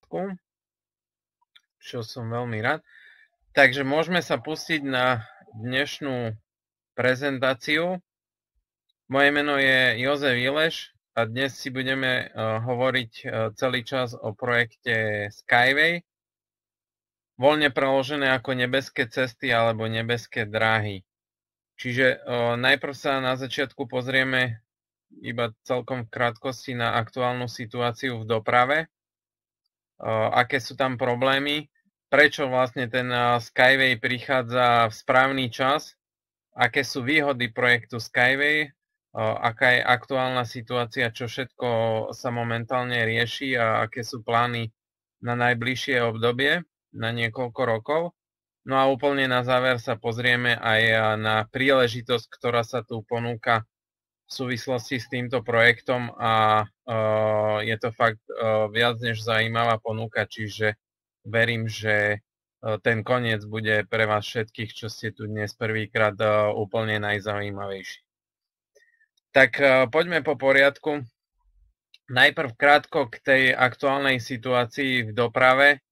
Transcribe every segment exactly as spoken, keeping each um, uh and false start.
poriadku, čo som veľmi rád. Takže môžeme sa pustiť na dnešnú prezentáciu. Moje meno je Jozef Ileš a dnes si budeme uh, hovoriť uh, celý čas o projekte Skyway, voľne preložené ako nebeské cesty alebo nebeské dráhy. Čiže uh, najprv sa na začiatku pozrieme iba celkom v krátkosti na aktuálnu situáciu v doprave, uh, aké sú tam problémy, prečo vlastne ten uh, Skyway prichádza v správny čas, aké sú výhody projektu Skyway, uh, aká je aktuálna situácia, čo všetko sa momentálne rieši a aké sú plány na najbližšie obdobie, na niekoľko rokov. No a úplne na záver sa pozrieme aj na príležitosť, ktorá sa tu ponúka v súvislosti s týmto projektom a uh, je to fakt uh, viac než zaujímavá ponuka, čiže verím, že uh, ten koniec bude pre vás všetkých, čo ste tu dnes prvýkrát uh, úplne najzaujímavejší. Tak uh, poďme po poriadku. Najprv krátko k tej aktuálnej situácii v doprave.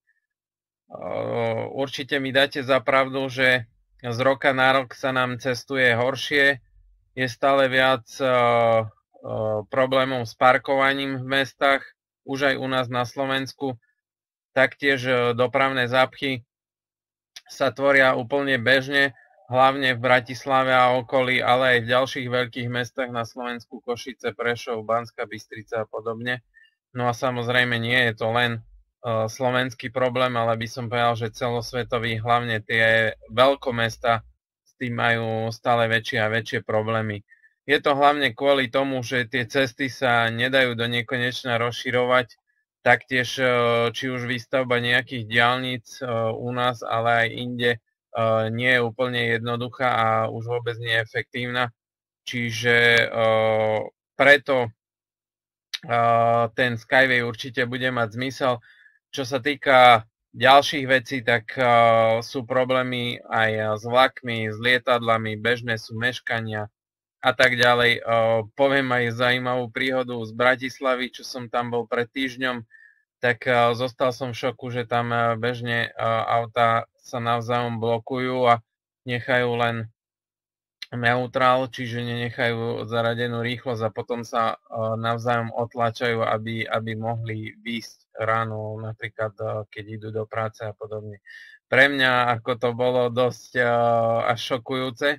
Určite mi dáte za pravdu, že z roka na rok sa nám cestuje horšie, je stále viac uh, uh, problémov s parkovaním v mestách, už aj u nás na Slovensku. Taktiež uh, dopravné zápchy sa tvoria úplne bežne, hlavne v Bratislave a okolí, ale aj v ďalších veľkých mestách na Slovensku, Košice, Prešov, Banská Bystrica a podobne. No a samozrejme nie je to len slovenský problém, ale by som povedal, že celosvetový, hlavne tie veľkomestá s tým majú stále väčšie a väčšie problémy. Je to hlavne kvôli tomu, že tie cesty sa nedajú do nekonečna rozširovať, taktiež či už výstavba nejakých diaľnic u nás, ale aj inde nie je úplne jednoduchá a už vôbec nie je efektívna. Čiže preto ten Skyway určite bude mať zmysel. Čo sa týka ďalších vecí, tak uh, sú problémy aj s vlakmi, s lietadlami, bežné sú meškania a tak ďalej. Uh, poviem aj zaujímavú príhodu z Bratislavy, čo som tam bol pred týždňom, tak uh, zostal som v šoku, že tam uh, bežne uh, autá sa navzájom blokujú a nechajú len neutrál, čiže nenechajú zaradenú rýchlosť a potom sa uh, navzájom otlačajú, aby, aby mohli výjsť ráno, napríklad uh, keď idú do práce a podobne. Pre mňa ako to bolo dosť uh, až šokujúce,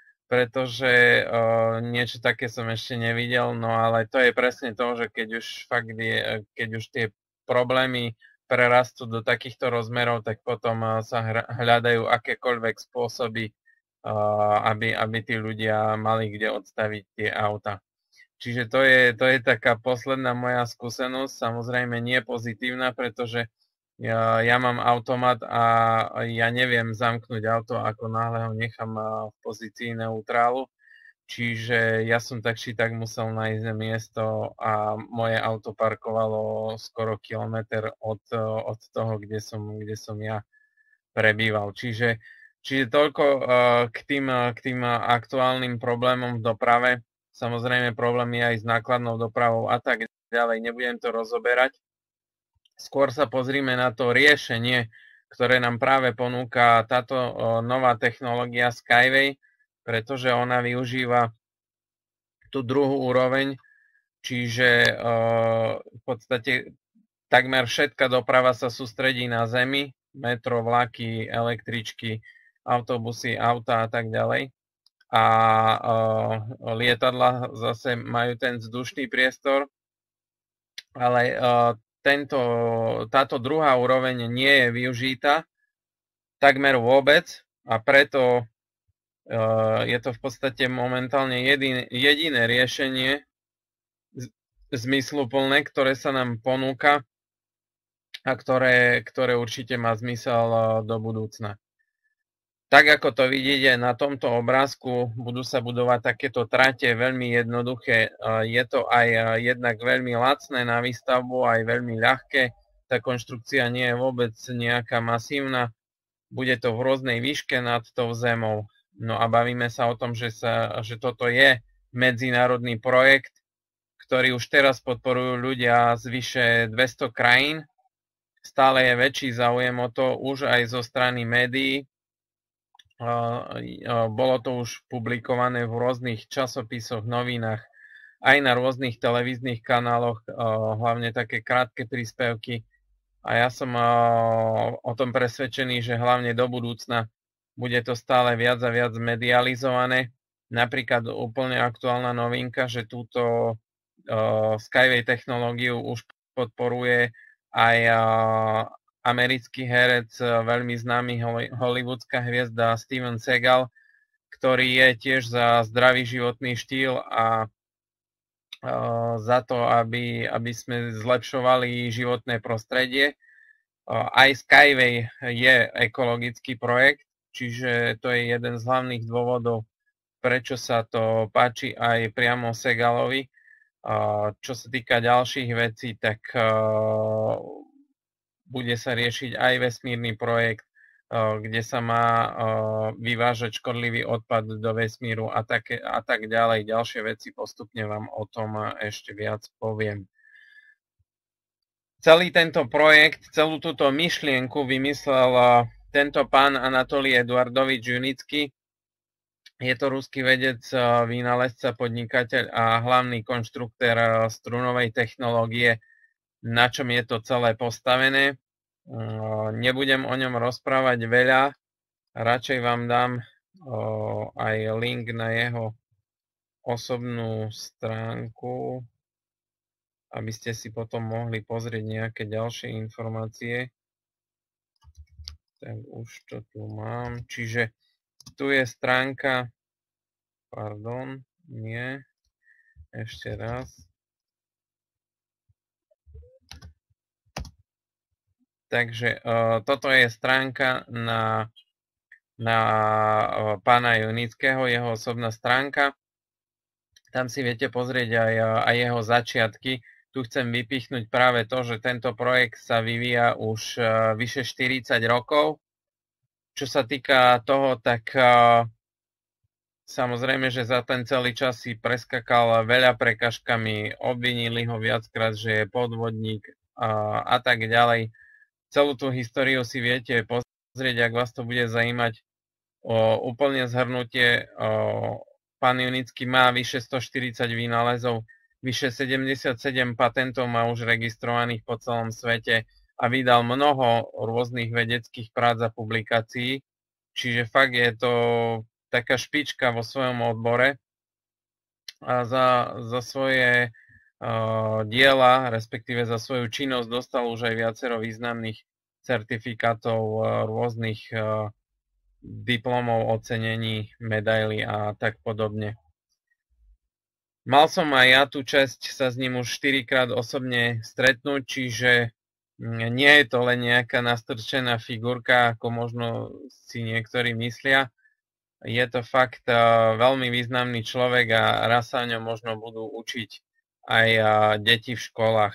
pretože uh, niečo také som ešte nevidel, no ale to je presne to, že keď už fakt je, keď už tie problémy prerastú do takýchto rozmerov, tak potom uh, sa hľadajú akékoľvek spôsoby, Aby, aby tí ľudia mali kde odstaviť tie auta. Čiže to je, to je taká posledná moja skúsenosť, samozrejme nie pozitívna, pretože ja, ja mám automat a ja neviem zamknúť auto, ako náhle ho nechám v pozícii neutrálu. Čiže ja som tak či tak musel nájsť miesto a moje auto parkovalo skoro kilometr od, od toho, kde som, kde som ja prebýval. Čiže Čiže toľko uh, k, tým, uh, k tým uh, aktuálnym problémom v doprave. Samozrejme problém je aj s nákladnou dopravou a tak ďalej. Nebudem to rozoberať. Skôr sa pozrime na to riešenie, ktoré nám práve ponúka táto uh, nová technológia Skyway, pretože ona využíva tú druhú úroveň, čiže uh, v podstate takmer všetká doprava sa sústredí na zemi, metro, vlaky, električky, autobusy, auta a tak ďalej. A uh, lietadla zase majú ten vzdušný priestor, ale uh, tento, táto druhá úroveň nie je využitá takmer vôbec a preto uh, je to v podstate momentálne jediné, jediné riešenie zmysluplné, ktoré sa nám ponúka a ktoré, ktoré určite má zmysel do budúcna. Tak ako to vidíte na tomto obrázku, budú sa budovať takéto trate veľmi jednoduché. Je to aj jednak veľmi lacné na výstavbu, aj veľmi ľahké. Tá konštrukcia nie je vôbec nejaká masívna. Bude to v rôznej výške nad tou zemou. No a bavíme sa o tom, že, sa, že toto je medzinárodný projekt, ktorý už teraz podporujú ľudia z vyše dvesto krajín. stále je väčší záujem o to už aj zo strany médií. Bolo to už publikované v rôznych časopisoch, novinách, aj na rôznych televíznych kanáloch, hlavne také krátke príspevky. A ja som o tom presvedčený, že hlavne do budúcna bude to stále viac a viac medializované. Napríklad úplne aktuálna novinka, že túto Skyway technológiu už podporuje aj americký herec, veľmi známy hollywoodská hviezda Steven Seagal, ktorý je tiež za zdravý životný štýl a za to, aby, aby sme zlepšovali životné prostredie. Aj Skyway je ekologický projekt, čiže to je jeden z hlavných dôvodov, prečo sa to páči aj priamo Segalovi. Čo sa týka ďalších vecí, tak bude sa riešiť aj vesmírny projekt, kde sa má vyvážať škodlivý odpad do vesmíru a, také, a tak ďalej. Ďalšie veci postupne vám o tom ešte viac poviem. Celý tento projekt, celú túto myšlienku vymyslel tento pán Anatolij Eduardovič Junický. Je to ruský vedec, vynálezca, podnikateľ a hlavný konštruktér strunovej technológie, na čom je to celé postavené. Nebudem o ňom rozprávať veľa, radšej vám dám aj link na jeho osobnú stránku, aby ste si potom mohli pozrieť nejaké ďalšie informácie. Tak už to tu mám. Čiže tu je stránka, pardon, nie, ešte raz. Takže uh, toto je stránka na, na uh, pána Junického, jeho osobná stránka. Tam si viete pozrieť aj, uh, aj jeho začiatky. Tu chcem vypichnúť práve to, že tento projekt sa vyvíja už uh, vyše štyridsať rokov. Čo sa týka toho, tak uh, samozrejme, že za ten celý čas si preskakal veľa prekažkami, obvinili ho viackrát, že je podvodník uh, a tak ďalej. Celú tú históriu si viete pozrieť, ak vás to bude zajímať. O, úplne zhrnutie, o, pán Junický má vyše stoštyridsať vynálezov, vyše sedemdesiatsedem patentov má už registrovaných po celom svete a vydal mnoho rôznych vedeckých prác a publikácií. Čiže fakt je to taká špička vo svojom odbore a za, za svoje diela, respektíve za svoju činnosť dostal už aj viacero významných certifikátov, rôznych diplomov, ocenení, medailí a tak podobne. Mal som aj ja tú česť sa s ním už štyrikrát osobne stretnúť, čiže nie je to len nejaká nastrčená figurka, ako možno si niektorí myslia. Je to fakt veľmi významný človek a raz sa o ňom možno budú učiť aj deti v školách.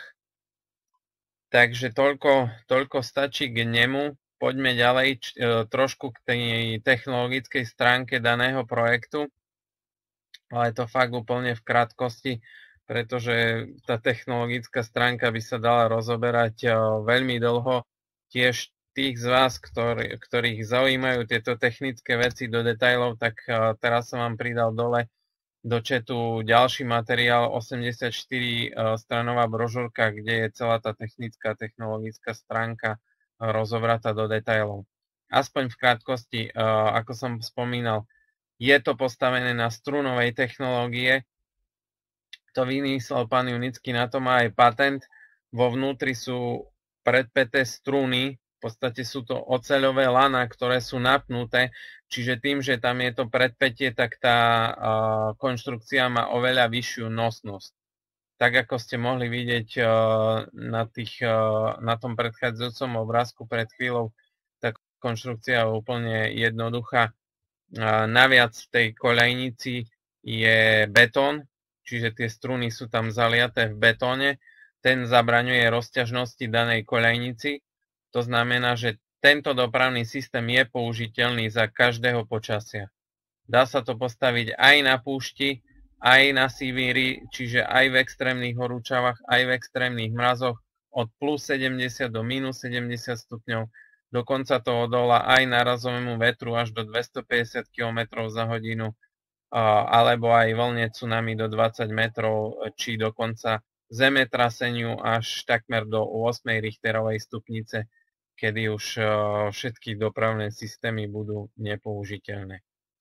Takže toľko, toľko stačí k nemu. Poďme ďalej trošku k tej technologickej stránke daného projektu. Ale to fakt úplne v krátkosti, pretože tá technologická stránka by sa dala rozoberať veľmi dlho. Tiež tých z vás, ktorý, ktorých zaujímajú tieto technické veci do detailov, tak teraz som vám pridal dole do chatu ďalší materiál, osemdesiatštyri stranová brožúrka, kde je celá tá technická, technologická stránka rozobratá do detailov. Aspoň v krátkosti, ako som spomínal, je to postavené na strunovej technológie. To vymyslel pán Junický, na to má aj patent. Vo vnútri sú predpäté struny, v podstate sú to oceľové lana, ktoré sú napnuté, čiže tým, že tam je to predpätie, tak tá uh, konštrukcia má oveľa vyššiu nosnosť. Tak ako ste mohli vidieť uh, na, tých, uh, na tom predchádzajúcom obrázku pred chvíľou, tá konštrukcia je úplne jednoduchá. Uh, naviac v tej koľajnici je betón, čiže tie struny sú tam zaliaté v betóne. Ten zabraňuje rozťažnosti danej koľajnici. To znamená, že tento dopravný systém je použiteľný za každého počasia. Dá sa to postaviť aj na púšti, aj na Sibíri, čiže aj v extrémnych horúčavách, aj v extrémnych mrazoch. od plus sedemdesiat do minus sedemdesiat stupňov. Dokonca to odolá aj nárazovému vetru až do dvestopäťdesiat kilometrov za hodinu, alebo aj vlne tsunami do dvadsať metrov, či dokonca zemetraseniu až takmer do ôsmej Richterovej stupnice, kedy už všetky dopravné systémy budú nepoužiteľné.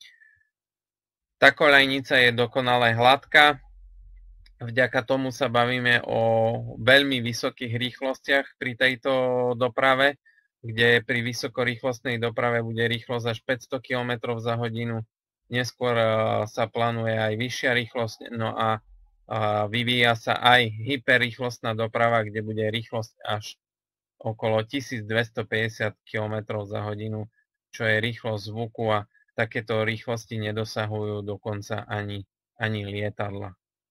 Tá koľajnica je dokonale hladká. Vďaka tomu sa bavíme o veľmi vysokých rýchlostiach pri tejto doprave, kde pri vysokorýchlostnej doprave bude rýchlosť až päťsto kilometrov za hodinu. Neskôr sa plánuje aj vyššia rýchlosť, no a vyvíja sa aj hyperrýchlostná doprava, kde bude rýchlosť až okolo tisícdvestopäťdesiat kilometrov za hodinu, čo je rýchlosť zvuku, a takéto rýchlosti nedosahujú dokonca ani, ani lietadla.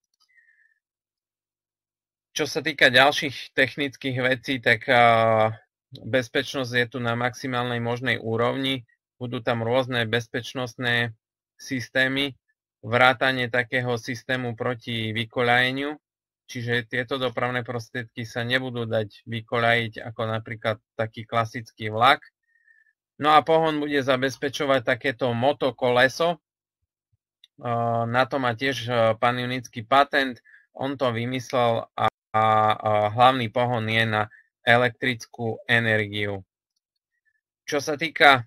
Čo sa týka ďalších technických vecí, tak bezpečnosť je tu na maximálnej možnej úrovni. Budú tam rôzne bezpečnostné systémy, vrátanie takého systému proti vykoľajeniu, čiže tieto dopravné prostriedky sa nebudú dať vykoľajiť ako napríklad taký klasický vlak. No a pohon bude zabezpečovať takéto motokoleso. Na to má tiež pán Junický patent, on to vymyslel a a hlavný pohon je na elektrickú energiu. Čo sa týka,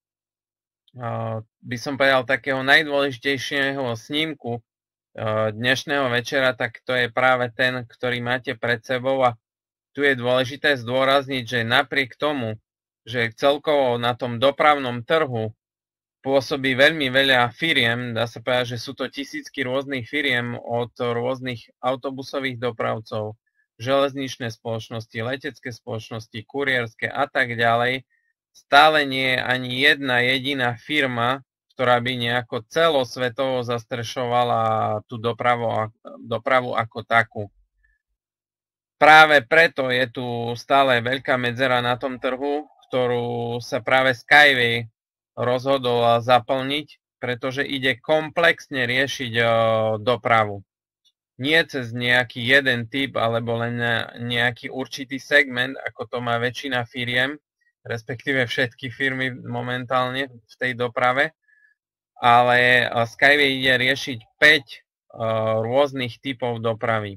by som povedal, takého najdôležitejšieho snímku dnešného večera, tak to je práve ten, ktorý máte pred sebou, a tu je dôležité zdôrazniť, že napriek tomu, že celkovo na tom dopravnom trhu pôsobí veľmi veľa firiem, dá sa povedať, že sú to tisícky rôznych firiem, od rôznych autobusových dopravcov, železničné spoločnosti, letecké spoločnosti, kurierské a tak ďalej. Stále nie je ani jedna jediná firma, ktorá by nejako celosvetovo zastrešovala tú dopravu, dopravu ako takú. Práve preto je tu stále veľká medzera na tom trhu, ktorú sa práve Skyway rozhodol zaplniť, pretože ide komplexne riešiť dopravu. Nie cez nejaký jeden typ alebo len nejaký určitý segment, ako to má väčšina firiem, respektíve všetky firmy momentálne v tej doprave, ale Skyway ide riešiť päť rôznych typov dopravy.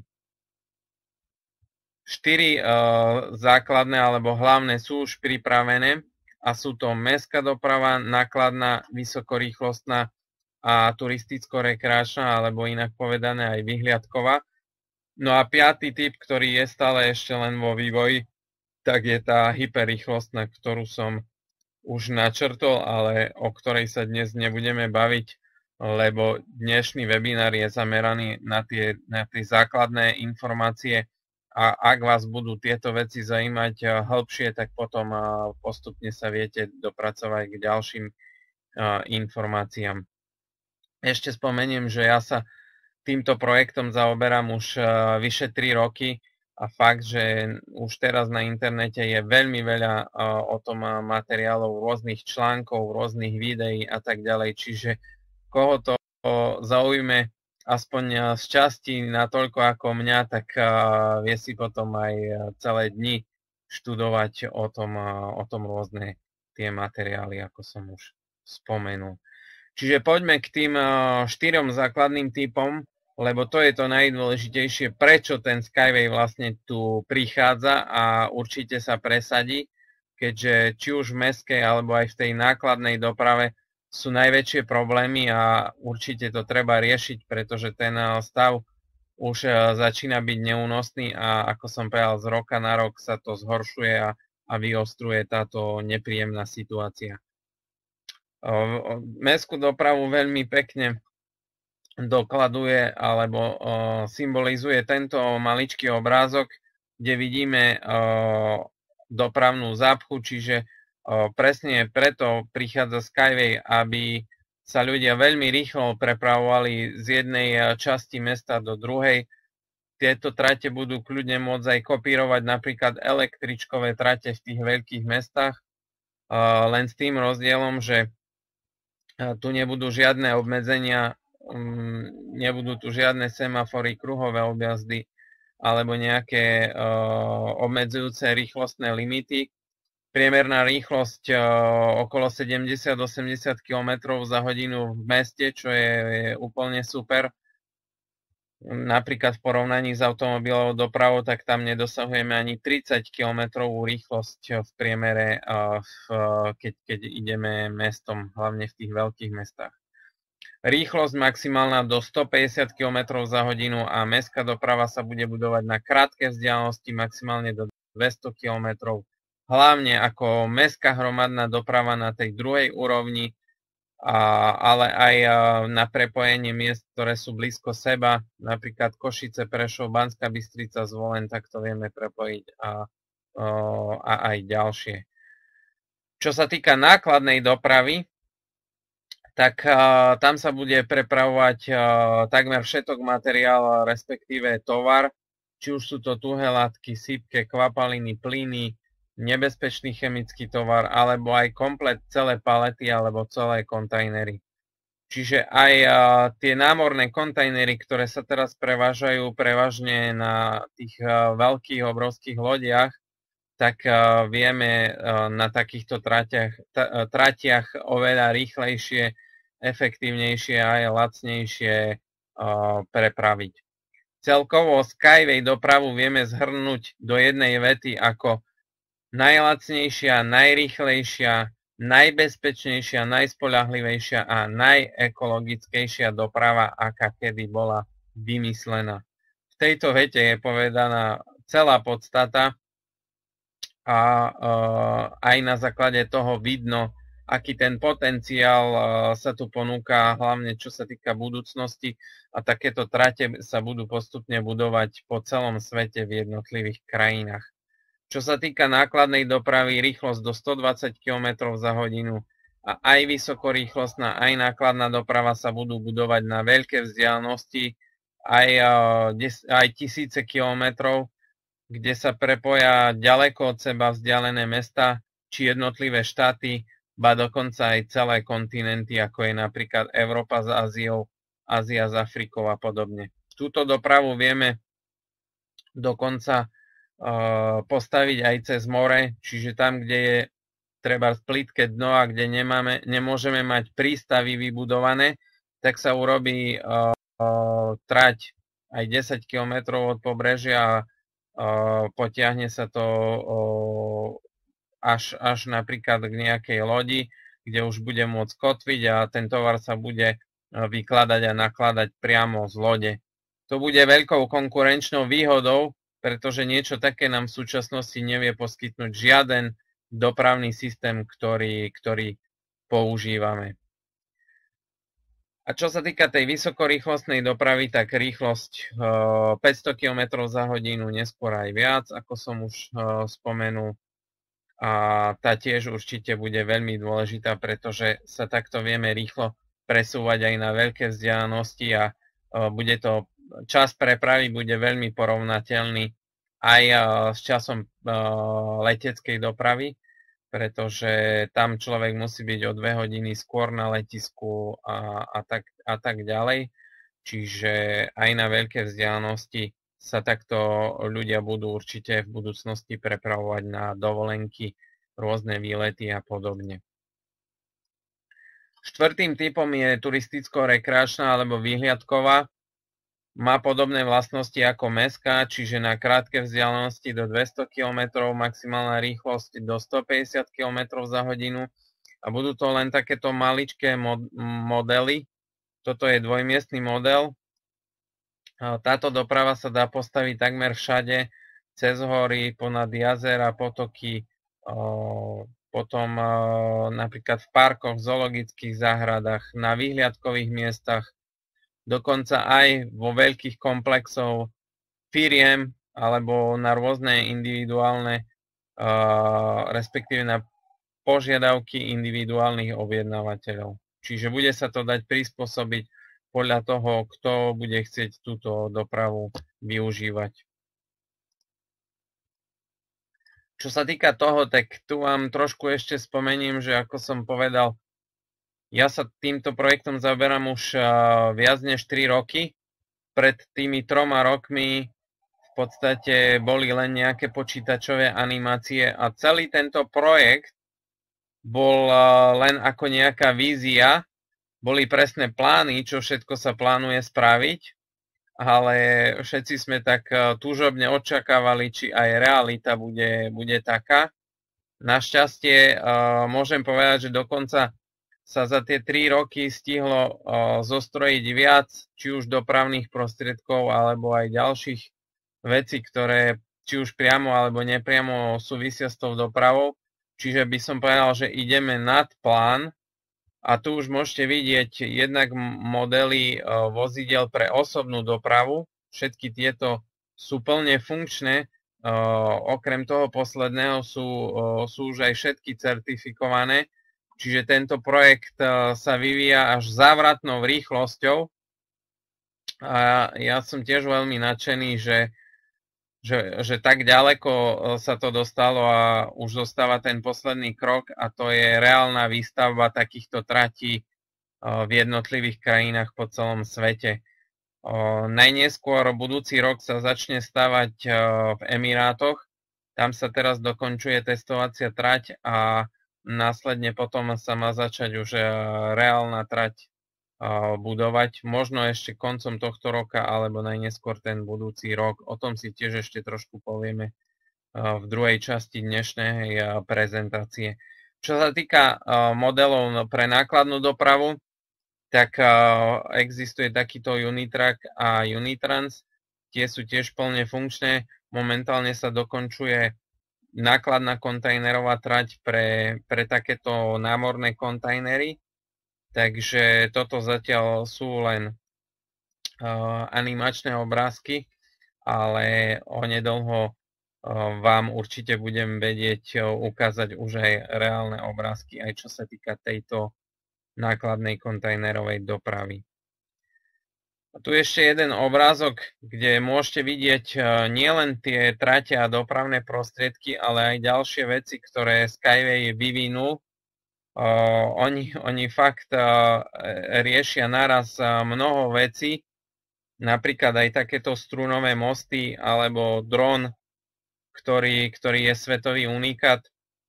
štyri základné alebo hlavné sú už pripravené, a sú to mestská doprava, nákladná, vysokorýchlostná a turisticko-rekreačná, alebo inak povedané aj vyhliadková. No a piaty typ, ktorý je stále ešte len vo vývoji, tak je tá hyperrýchlostná, ktorú som už načrtol, ale o ktorej sa dnes nebudeme baviť, lebo dnešný webinár je zameraný na tie, na tie základné informácie. A ak vás budú tieto veci zaujímať hĺbšie, tak potom postupne sa viete dopracovať k ďalším informáciám. Ešte spomeniem, že ja sa týmto projektom zaoberám už vyše tri roky a fakt, že už teraz na internete je veľmi veľa o tom materiálov, rôznych článkov, rôznych videí a tak ďalej. Čiže koho to zaujme aspoň z časti natoľko ako mňa, tak vie si potom aj celé dni študovať o tom, o tom rôzne tie materiály, ako som už spomenul. Čiže poďme k tým štyrom základným typom, lebo to je to najdôležitejšie, prečo ten Skyway vlastne tu prichádza a určite sa presadí, keďže či už v mestskej alebo aj v tej nákladnej doprave sú najväčšie problémy a určite to treba riešiť, pretože ten stav už začína byť neúnosný a ako som povedal, z roka na rok sa to zhoršuje a, a vyostruje táto nepríjemná situácia. Mestskú dopravu veľmi pekne dokladuje alebo symbolizuje tento maličký obrázok, kde vidíme dopravnú zápchu, čiže presne preto prichádza Skyway, aby sa ľudia veľmi rýchlo prepravovali z jednej časti mesta do druhej. Tieto trate budú kľudne môcť aj kopírovať napríklad električkové trate v tých veľkých mestách, len s tým rozdielom, že tu nebudú žiadne obmedzenia, nebudú tu žiadne semafory, kruhové objazdy, alebo nejaké obmedzujúce rýchlostné limity. Priemerná rýchlosť okolo sedemdesiat až osemdesiat kilometrov za hodinu v meste, čo je, je úplne super. Napríklad v porovnaní s automobilovou dopravou, tak tam nedosahujeme ani tridsať kilometrov rýchlosť v priemere, keď, keď ideme mestom, hlavne v tých veľkých mestách. Rýchlosť maximálna do stopäťdesiat kilometrov za hodinu a mestská doprava sa bude budovať na krátke vzdialenosti maximálne do dvesto kilometrov. Hlavne ako mestská hromadná doprava na tej druhej úrovni, a, ale aj na prepojenie miest, ktoré sú blízko seba, napríklad Košice, Prešov, Banská Bystrica, Zvolen, tak to vieme prepojiť a, a aj ďalšie. Čo sa týka nákladnej dopravy, tak uh, tam sa bude prepravovať uh, takmer všetok materiál, respektíve tovar, či už sú to tuhé látky, sypke, kvapaliny, plyny, nebezpečný chemický tovar, alebo aj komplet celé palety alebo celé kontajnery. Čiže aj uh, tie námorné kontajnery, ktoré sa teraz prevážajú prevažne na tých uh, veľkých, obrovských lodiach, tak uh, vieme uh, na takýchto tratiach, t- tratiach oveľa rýchlejšie, efektívnejšie a aj lacnejšie uh, prepraviť. Celkovo Skyway dopravu vieme zhrnúť do jednej vety ako najlacnejšia, najrýchlejšia, najbezpečnejšia, najspoľahlivejšia a najekologickejšia doprava, aká kedy bola vymyslená. V tejto vete je povedaná celá podstata a uh, aj na základe toho vidno, aký ten potenciál sa tu ponúka, hlavne čo sa týka budúcnosti, a takéto trate sa budú postupne budovať po celom svete v jednotlivých krajinách. Čo sa týka nákladnej dopravy, rýchlosť do stodvadsať kilometrov za hodinu a aj vysokorýchlostná, aj nákladná doprava sa budú budovať na veľké vzdialenosti, aj, aj tisíce kilometrov, kde sa prepoja ďaleko od seba vzdialené mesta či jednotlivé štáty, ba dokonca aj celé kontinenty, ako je napríklad Európa s Áziou, Ázia s Afrikou a podobne. Túto dopravu vieme dokonca uh, postaviť aj cez more, čiže tam, kde je treba plitké dno a kde nemáme, nemôžeme mať prístavy vybudované, tak sa urobí uh, uh, trať aj desať kilometrov od pobrežia a uh, potiahne sa to uh, Až, až napríklad k nejakej lodi, kde už bude môcť kotviť a ten tovar sa bude vykladať a nakladať priamo z lode. To bude veľkou konkurenčnou výhodou, pretože niečo také nám v súčasnosti nevie poskytnúť žiaden dopravný systém, ktorý, ktorý používame. A čo sa týka tej vysokorýchlostnej dopravy, tak rýchlosť päťsto kilometrov za hodinu, neskôr aj viac, ako som už spomenul. A tá tiež určite bude veľmi dôležitá, pretože sa takto vieme rýchlo presúvať aj na veľké vzdialenosti a bude to, čas prepravy bude veľmi porovnateľný aj s časom leteckej dopravy, pretože tam človek musí byť o dve hodiny skôr na letisku a, a, tak, a tak ďalej. Čiže aj na veľké vzdialenosti sa takto ľudia budú určite v budúcnosti prepravovať na dovolenky, rôzne výlety a podobne. Štvrtým typom je turisticko-rekreačná alebo výhliadková. Má podobné vlastnosti ako mestská, čiže na krátke vzdialenosti do dvesto kilometrov, maximálna rýchlosť do stopäťdesiat kilometrov za hodinu a budú to len takéto maličké mod- modely. Toto je dvojmiestny model. Táto doprava sa dá postaviť takmer všade, cez hory, ponad jazera, potoky, potom napríklad v parkoch, zoologických záhradách, na výhliadkových miestach, dokonca aj vo veľkých komplexov firiem alebo na rôzne individuálne, respektíve na požiadavky individuálnych objednávateľov. Čiže bude sa to dať prispôsobiť podľa toho, kto bude chcieť túto dopravu využívať. Čo sa týka toho, tak tu vám trošku ešte spomeniem, že ako som povedal, ja sa týmto projektom zaoberám už viac než tri roky. Pred tými troma rokmi v podstate boli len nejaké počítačové animácie a celý tento projekt bol len ako nejaká vízia, boli presné plány, čo všetko sa plánuje spraviť, ale všetci sme tak túžobne očakávali, či aj realita bude, bude taká. Našťastie môžem povedať, že dokonca sa za tie tri roky stihlo zostrojiť viac, či už dopravných prostriedkov, alebo aj ďalších vecí, ktoré či už priamo alebo nepriamo súvisia s tou dopravou. Čiže by som povedal, že ideme nad plán a tu už môžete vidieť jednak modely vozidel pre osobnú dopravu. Všetky tieto sú plne funkčné. Okrem toho posledného sú, sú už aj všetky certifikované. Čiže tento projekt sa vyvíja až závratnou rýchlosťou a ja som tiež veľmi nadšený, že, že, že tak ďaleko sa to dostalo a už zostáva ten posledný krok a to je reálna výstavba takýchto tratí v jednotlivých krajinách po celom svete. Najneskôr budúci rok sa začne stavať v Emirátoch, tam sa teraz dokončuje testovacia trať a následne potom sa má začať už reálna trať budovať, možno ešte koncom tohto roka, alebo najneskôr ten budúci rok. O tom si tiež ešte trošku povieme v druhej časti dnešnej prezentácie. Čo sa týka modelov pre nákladnú dopravu, tak existuje takýto Unitrack a Unitrans. Tie sú tiež plne funkčné. Momentálne sa dokončuje nákladná kontajnerová trať pre, pre takéto námorné kontajnery. Takže toto zatiaľ sú len uh, animačné obrázky, ale onedlho uh, vám určite budem vedieť uh, ukázať už aj reálne obrázky, aj čo sa týka tejto nákladnej kontajnerovej dopravy. A tu ešte jeden obrázok, kde môžete vidieť nielen tie trate a dopravné prostriedky, ale aj ďalšie veci, ktoré Skyway vyvinul. Uh, oni, oni fakt uh, riešia naraz uh, mnoho vecí, napríklad aj takéto strunové mosty alebo dron, ktorý, ktorý je svetový unikát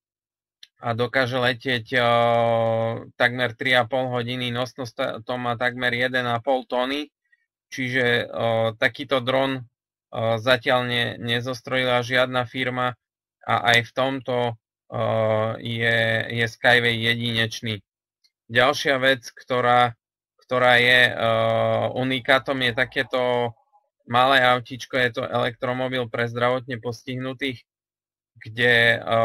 a dokáže letieť uh, takmer tri a pol hodiny, nosnosť to má takmer jeden a pol tony. Čiže o, takýto dron o, zatiaľ ne, nezostrojila žiadna firma a aj v tomto o, je, je Skyway jedinečný. Ďalšia vec, ktorá, ktorá je o, unikátom, je takéto malé autíčko, je to elektromobil pre zdravotne postihnutých, kde o,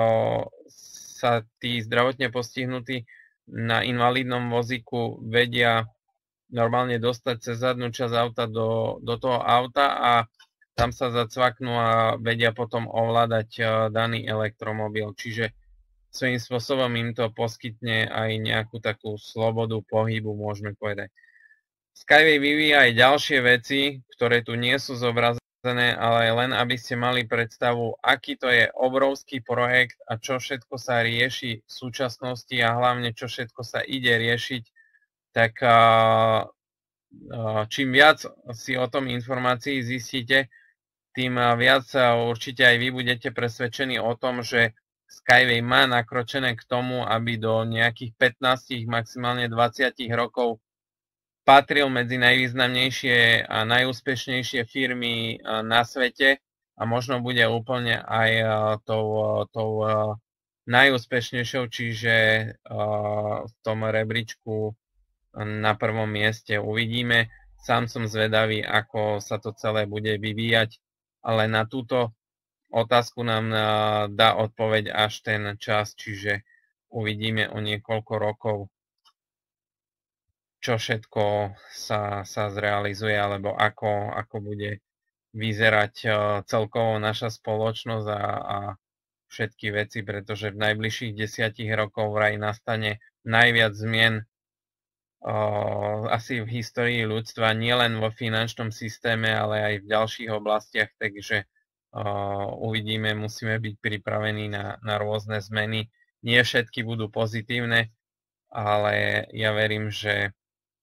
sa tí zdravotne postihnutí na invalidnom vozíku vedia normálne dostať cez zadnú časť auta do, do toho auta a tam sa zacvaknú a vedia potom ovládať daný elektromobil. Čiže svojím spôsobom im to poskytne aj nejakú takú slobodu pohybu, môžeme povedať. Skyway vyvíja aj ďalšie veci, ktoré tu nie sú zobrazené, ale len aby ste mali predstavu, aký to je obrovský projekt a čo všetko sa rieši v súčasnosti a hlavne čo všetko sa ide riešiť, tak čím viac si o tom informácií zistíte, tým viac určite aj vy budete presvedčení o tom, že Skyway má nakročené k tomu, aby do nejakých pätnásť, maximálne dvadsať rokov patril medzi najvýznamnejšie a najúspešnejšie firmy na svete a možno bude úplne aj tou, tou najúspešnejšou, čiže v tom rebríčku na prvom mieste. Uvidíme. Sám som zvedavý, ako sa to celé bude vyvíjať, ale na túto otázku nám dá odpoveď až ten čas, čiže uvidíme o niekoľko rokov, čo všetko sa, sa zrealizuje, alebo ako, ako bude vyzerať celkovo naša spoločnosť a, a všetky veci, pretože v najbližších desiatich rokov vraj nastane najviac zmien asi v histórii ľudstva, nielen vo finančnom systéme, ale aj v ďalších oblastiach, takže uvidíme, musíme byť pripravení na, na rôzne zmeny. Nie všetky budú pozitívne, ale ja verím, že,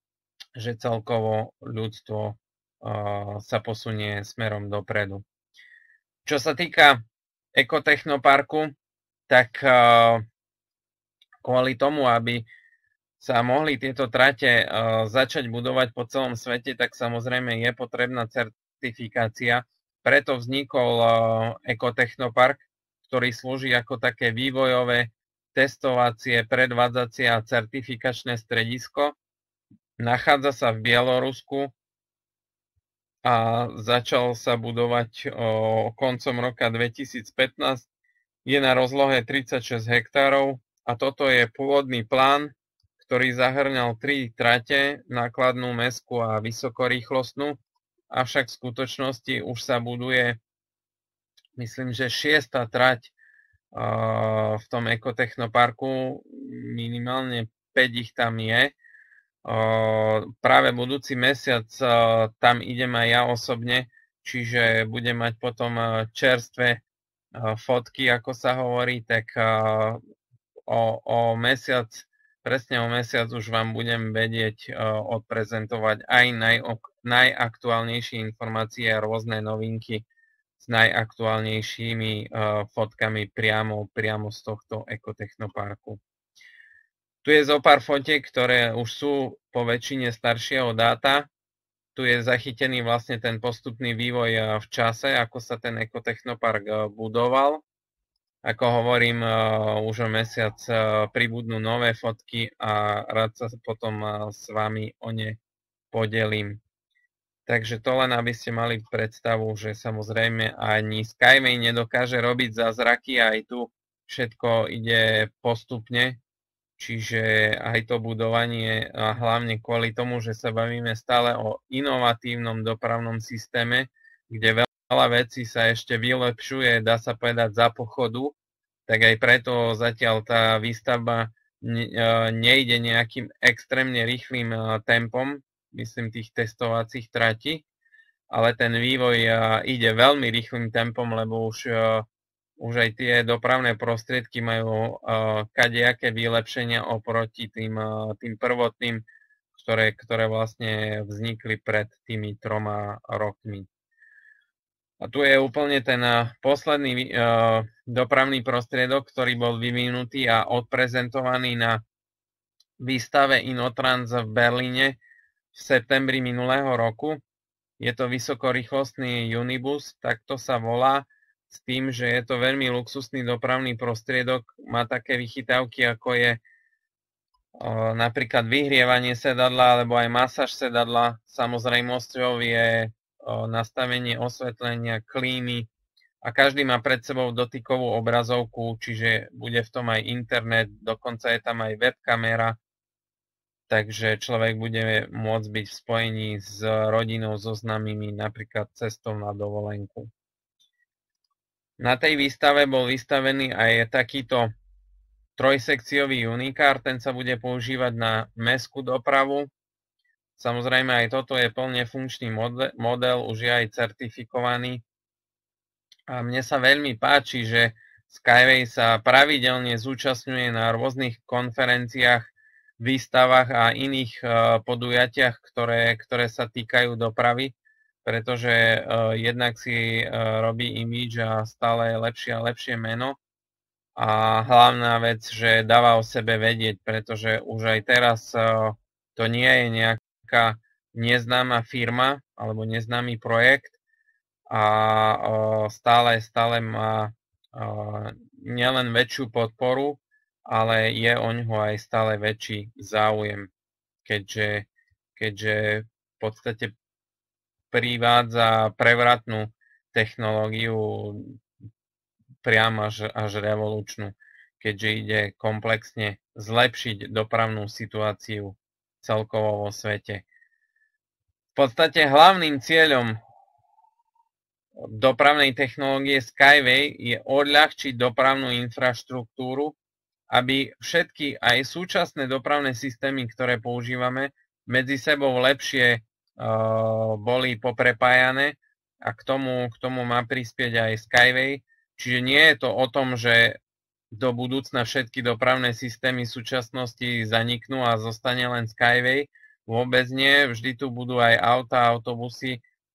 že celkovo ľudstvo sa posunie smerom dopredu. Čo sa týka ekotechnoparku, tak kvôli tomu, aby sa mohli tieto trate začať budovať po celom svete, tak samozrejme je potrebná certifikácia. Preto vznikol ekotechnopark, ktorý slúži ako také vývojové, testovacie, predvádzacie a certifikačné stredisko. Nachádza sa v Bielorusku a začal sa budovať o, koncom roka dvetisícpätnásť. Je na rozlohe tridsaťšesť hektárov a toto je pôvodný plán, ktorý zahrňal tri trate, nákladnú, mestskú a vysokorýchlostnú, avšak v skutočnosti už sa buduje, myslím, že šiesta trať uh, v tom ekotechnoparku, minimálne päť ich tam je. Uh, práve budúci mesiac uh, tam idem aj ja osobne, čiže budem mať potom uh, čerstvé uh, fotky, ako sa hovorí, tak uh, o, o mesiac, presne o mesiac už vám budem vedieť uh, odprezentovať aj naj, najaktuálnejšie informácie a rôzne novinky s najaktuálnejšími uh, fotkami priamo, priamo z tohto ekotechnoparku. Tu je zo pár fotiek, ktoré už sú po väčšine staršieho dáta. Tu je zachytený vlastne ten postupný vývoj v čase, ako sa ten ekotechnopark budoval. Ako hovorím, už o mesiac pribudnú nové fotky a rád sa potom s vami o ne podelím. Takže to len, aby ste mali predstavu, že samozrejme ani Skyway nedokáže robiť zázraky, aj tu všetko ide postupne. Čiže aj to budovanie, a hlavne kvôli tomu, že sa bavíme stále o inovatívnom dopravnom systéme, kde veľa vecí sa ešte vylepšuje, dá sa povedať za pochodu, tak aj preto zatiaľ tá výstavba nejde nejakým extrémne rýchlým tempom, myslím tých testovacích tratí, ale ten vývoj ide veľmi rýchlym tempom, lebo už Už aj tie dopravné prostriedky majú uh, kadejaké vylepšenia oproti tým, uh, tým prvotným, ktoré, ktoré vlastne vznikli pred tými troma rokmi. A tu je úplne ten uh, posledný uh, dopravný prostriedok, ktorý bol vyvinutý a odprezentovaný na výstave Inotrans v Berlíne v septembri minulého roku. Je to vysokorýchlostný Unibus, takto sa volá, s tým, že je to veľmi luxusný dopravný prostriedok, má také vychytávky, ako je o, napríklad vyhrievanie sedadla alebo aj masáž sedadla. Samozrejmosťou je o, nastavenie osvetlenia, klímy a každý má pred sebou dotykovú obrazovku, čiže bude v tom aj internet, dokonca je tam aj webkamera, takže človek bude môcť byť v spojení s rodinou, so známymi, napríklad cestou na dovolenku. Na tej výstave bol vystavený aj takýto trojsekciový unikár, ten sa bude používať na mestskú dopravu. Samozrejme aj toto je plne funkčný model, už je aj certifikovaný. A mne sa veľmi páči, že Skyway sa pravidelne zúčastňuje na rôznych konferenciách, výstavách a iných podujatiach, ktoré, ktoré sa týkajú dopravy, pretože uh, jednak si uh, robí imidž a stále lepšie a lepšie meno. A hlavná vec, že dáva o sebe vedieť, pretože už aj teraz uh, to nie je nejaká neznáma firma alebo neznámy projekt a uh, stále, stále má uh, nielen väčšiu podporu, ale je o ňoho aj stále väčší záujem, keďže, keďže v podstate privádza prevratnú technológiu, priam až, až revolučnú, keďže ide komplexne zlepšiť dopravnú situáciu celkovo vo svete. V podstate hlavným cieľom dopravnej technológie Skyway je odľahčiť dopravnú infraštruktúru, aby všetky aj súčasné dopravné systémy, ktoré používame, medzi sebou lepšie boli poprepájané a k tomu, k tomu má prispieť aj Skyway. Čiže nie je to o tom, že do budúcna všetky dopravné systémy súčasnosti zaniknú a zostane len Skyway. Vôbec nie, vždy tu budú aj auta, autobusy,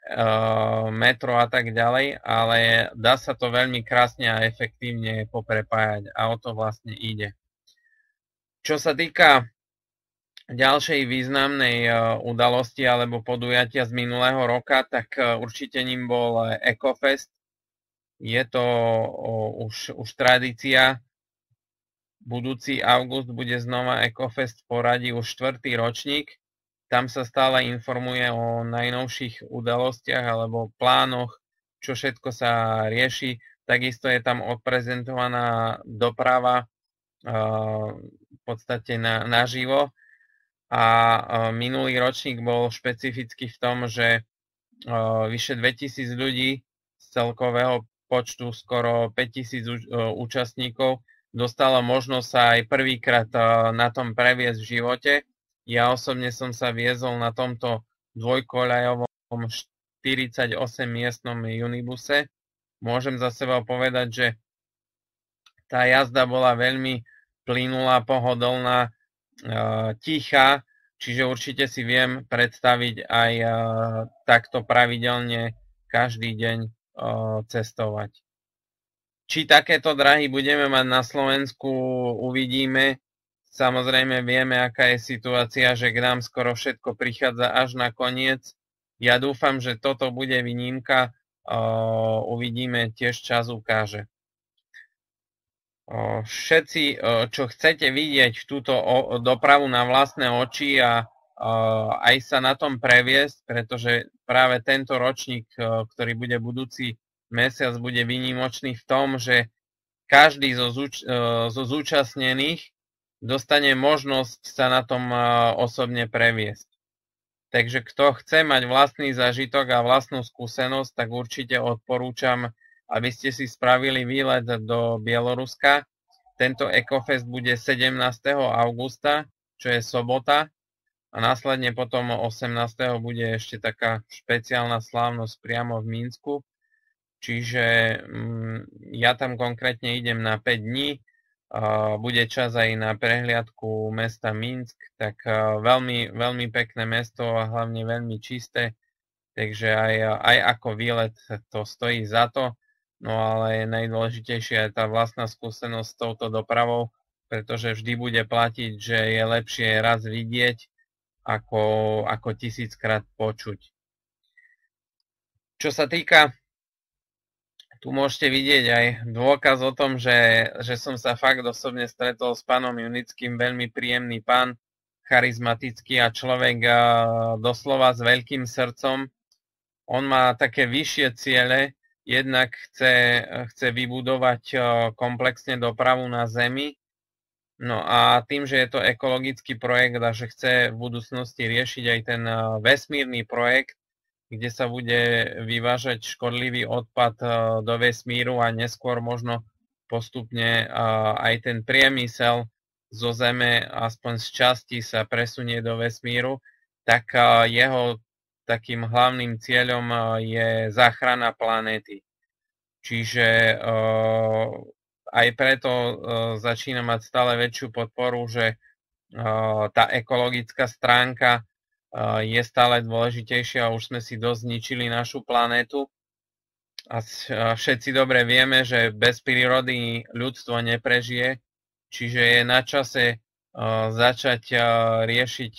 metro a tak ďalej, ale dá sa to veľmi krásne a efektívne poprepájať a o to vlastne ide. Čo sa týka ďalšej významnej udalosti alebo podujatia z minulého roka, tak určite ním bol EcoFest. Je to už, už tradícia. Budúci august bude znova EcoFest v poradí už štvrtý ročník. Tam sa stále informuje o najnovších udalostiach alebo plánoch, čo všetko sa rieši. Takisto je tam odprezentovaná doprava v podstate na, naživo. A minulý ročník bol špecifický v tom, že vyše dvetisíc ľudí z celkového počtu skoro päťtisíc účastníkov dostalo možnosť sa aj prvýkrát na tom previesť v živote. Ja osobne som sa viezol na tomto dvojkoľajovom štyridsaťosem miestnom unibuse. Môžem za seba povedať, že tá jazda bola veľmi plynulá, pohodlná, tichá, čiže určite si viem predstaviť aj takto pravidelne každý deň cestovať. Či takéto drahy budeme mať na Slovensku, uvidíme. Samozrejme vieme, aká je situácia, že k nám skoro všetko prichádza až na koniec. Ja dúfam, že toto bude výnimka. Uvidíme, tiež čas ukáže. Všetci, čo chcete vidieť túto dopravu na vlastné oči a aj sa na tom previesť, pretože práve tento ročník, ktorý bude budúci mesiac, bude výnimočný v tom, že každý zo, zúč- zo zúčastnených dostane možnosť sa na tom osobne previesť. Takže kto chce mať vlastný zážitok a vlastnú skúsenosť, tak určite odporúčam, aby ste si spravili výlet do Bieloruska. Tento EcoFest bude sedemnásteho augusta, čo je sobota, a následne potom osemnásteho bude ešte taká špeciálna slávnosť priamo v Minsku. Čiže ja tam konkrétne idem na päť dní. Bude čas aj na prehliadku mesta Minsk, tak veľmi, veľmi pekné mesto a hlavne veľmi čisté, takže aj, aj ako výlet to stojí za to, no ale najdôležitejšia je tá vlastná skúsenosť s touto dopravou, pretože vždy bude platiť, že je lepšie raz vidieť, ako, ako tisíckrát počuť. Čo sa týka, tu môžete vidieť aj dôkaz o tom, že, že som sa fakt osobne stretol s pánom Junickým, veľmi príjemný pán, charizmatický a človek doslova s veľkým srdcom. On má také vyššie ciele, jednak chce, chce vybudovať komplexne dopravu na Zemi, no a tým, že je to ekologický projekt a že chce v budúcnosti riešiť aj ten vesmírny projekt, kde sa bude vyvážať škodlivý odpad do vesmíru a neskôr možno postupne aj ten priemysel zo Zeme aspoň z časti sa presunie do vesmíru, tak jeho takým hlavným cieľom je záchrana planéty. Čiže aj preto začína mať stále väčšiu podporu, že tá ekologická stránka je stále dôležitejšia a už sme si dosť zničili našu planétu. A všetci dobre vieme, že bez prírody ľudstvo neprežije, čiže je na čase začať riešiť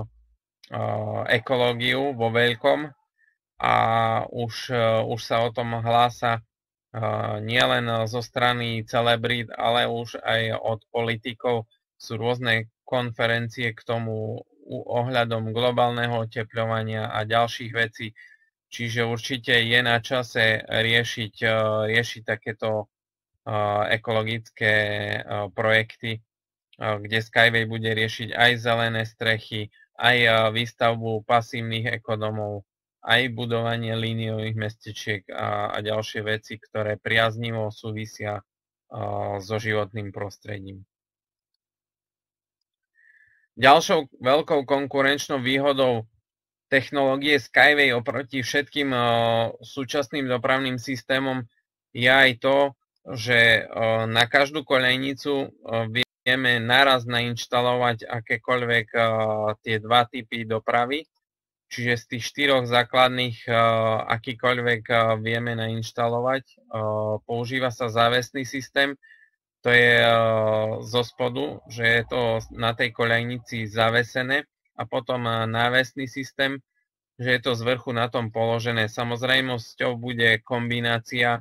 ekológiu vo veľkom a už, už sa o tom hlása nielen zo strany celebrít, ale už aj od politikov. Sú rôzne konferencie k tomu ohľadom globálneho otepľovania a ďalších vecí. Čiže určite je na čase riešiť, riešiť takéto ekologické projekty, kde Skyway bude riešiť aj zelené strechy, aj výstavbu pasívnych ekodomov, aj budovanie líniových mestečiek a, a ďalšie veci, ktoré priaznivo súvisia so životným prostredím. Ďalšou veľkou konkurenčnou výhodou technológie Skyway oproti všetkým uh, súčasným dopravným systémom je aj to, že uh, na každú koľajnicu uh, vieme naraz nainštalovať akékoľvek uh, tie dva typy dopravy. Čiže z tých štyroch základných akýkoľvek vieme nainštalovať. Používa sa závesný systém, to je zo spodu, že je to na tej koľajnici zavesené, a potom návesný systém, že je to z vrchu na tom položené. Samozrejmosťou bude kombinácia,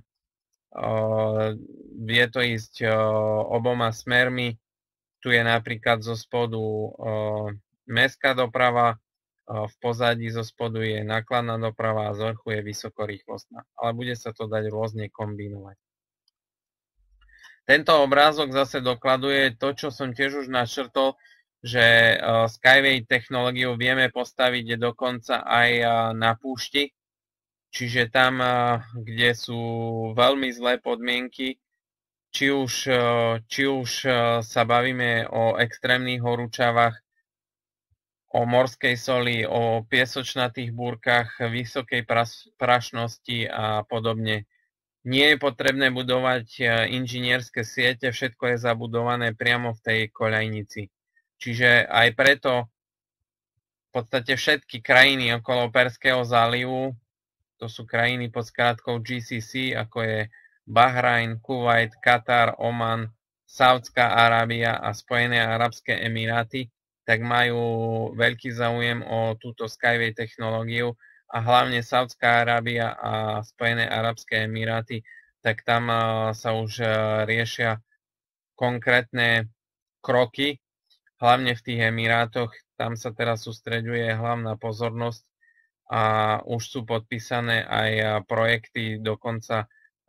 vie to ísť oboma smermi. Tu je napríklad zo spodu mestská doprava, v pozadí zo spodu je nákladná doprava a z vrchu je vysokorýchlostná. Ale bude sa to dať rôzne kombinovať. Tento obrázok zase dokladuje to, čo som tiež už načrtol, že Skyway technológiu vieme postaviť dokonca aj na púšti. Čiže tam, kde sú veľmi zlé podmienky, či už, či už sa bavíme o extrémnych horúčavách, o morskej soli, o piesočnatých búrkach, vysokej prašnosti a podobne. Nie je potrebné budovať inžinierské siete, všetko je zabudované priamo v tej koľajnici. Čiže aj preto v podstate všetky krajiny okolo Perského zálivu, to sú krajiny pod skratkou G C C, ako je Bahrajn, Kuvajt, Katar, Oman, Saudská Arábia a Spojené arabské emiráty, tak majú veľký záujem o túto Skyway technológiu, a hlavne Saudská Arábia a Spojené arabské emiráty, tak tam sa už riešia konkrétne kroky, hlavne v tých emirátoch. Tam sa teraz sústreďuje hlavná pozornosť a už sú podpísané aj projekty, dokonca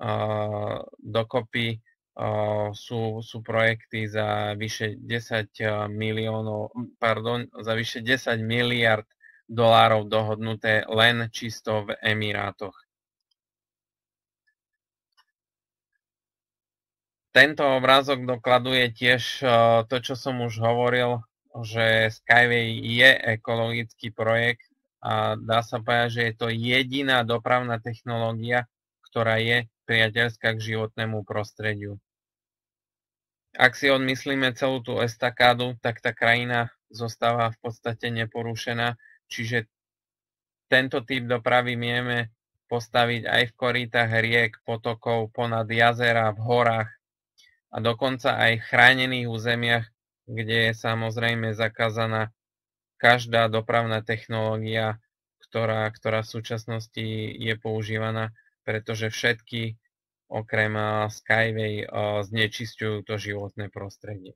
dokopy sú, sú projekty za vyše desať miliónov, pardon, za vyše desať miliard dolárov dohodnuté len čisto v Emirátoch. Tento obrázok dokladuje tiež to, čo som už hovoril, že Skyway je ekologický projekt a dá sa povedať, že je to jediná dopravná technológia, ktorá je priateľská k životnému prostrediu. Ak si odmyslíme celú tú estakádu, tak tá krajina zostáva v podstate neporušená, čiže tento typ dopravy vieme postaviť aj v korýtach riek, potokov, ponad jazera, v horách a dokonca aj v chránených územiach, kde je samozrejme zakázaná každá dopravná technológia, ktorá, ktorá v súčasnosti je používaná, pretože všetky okrem Skyway znečisťujú to životné prostredie.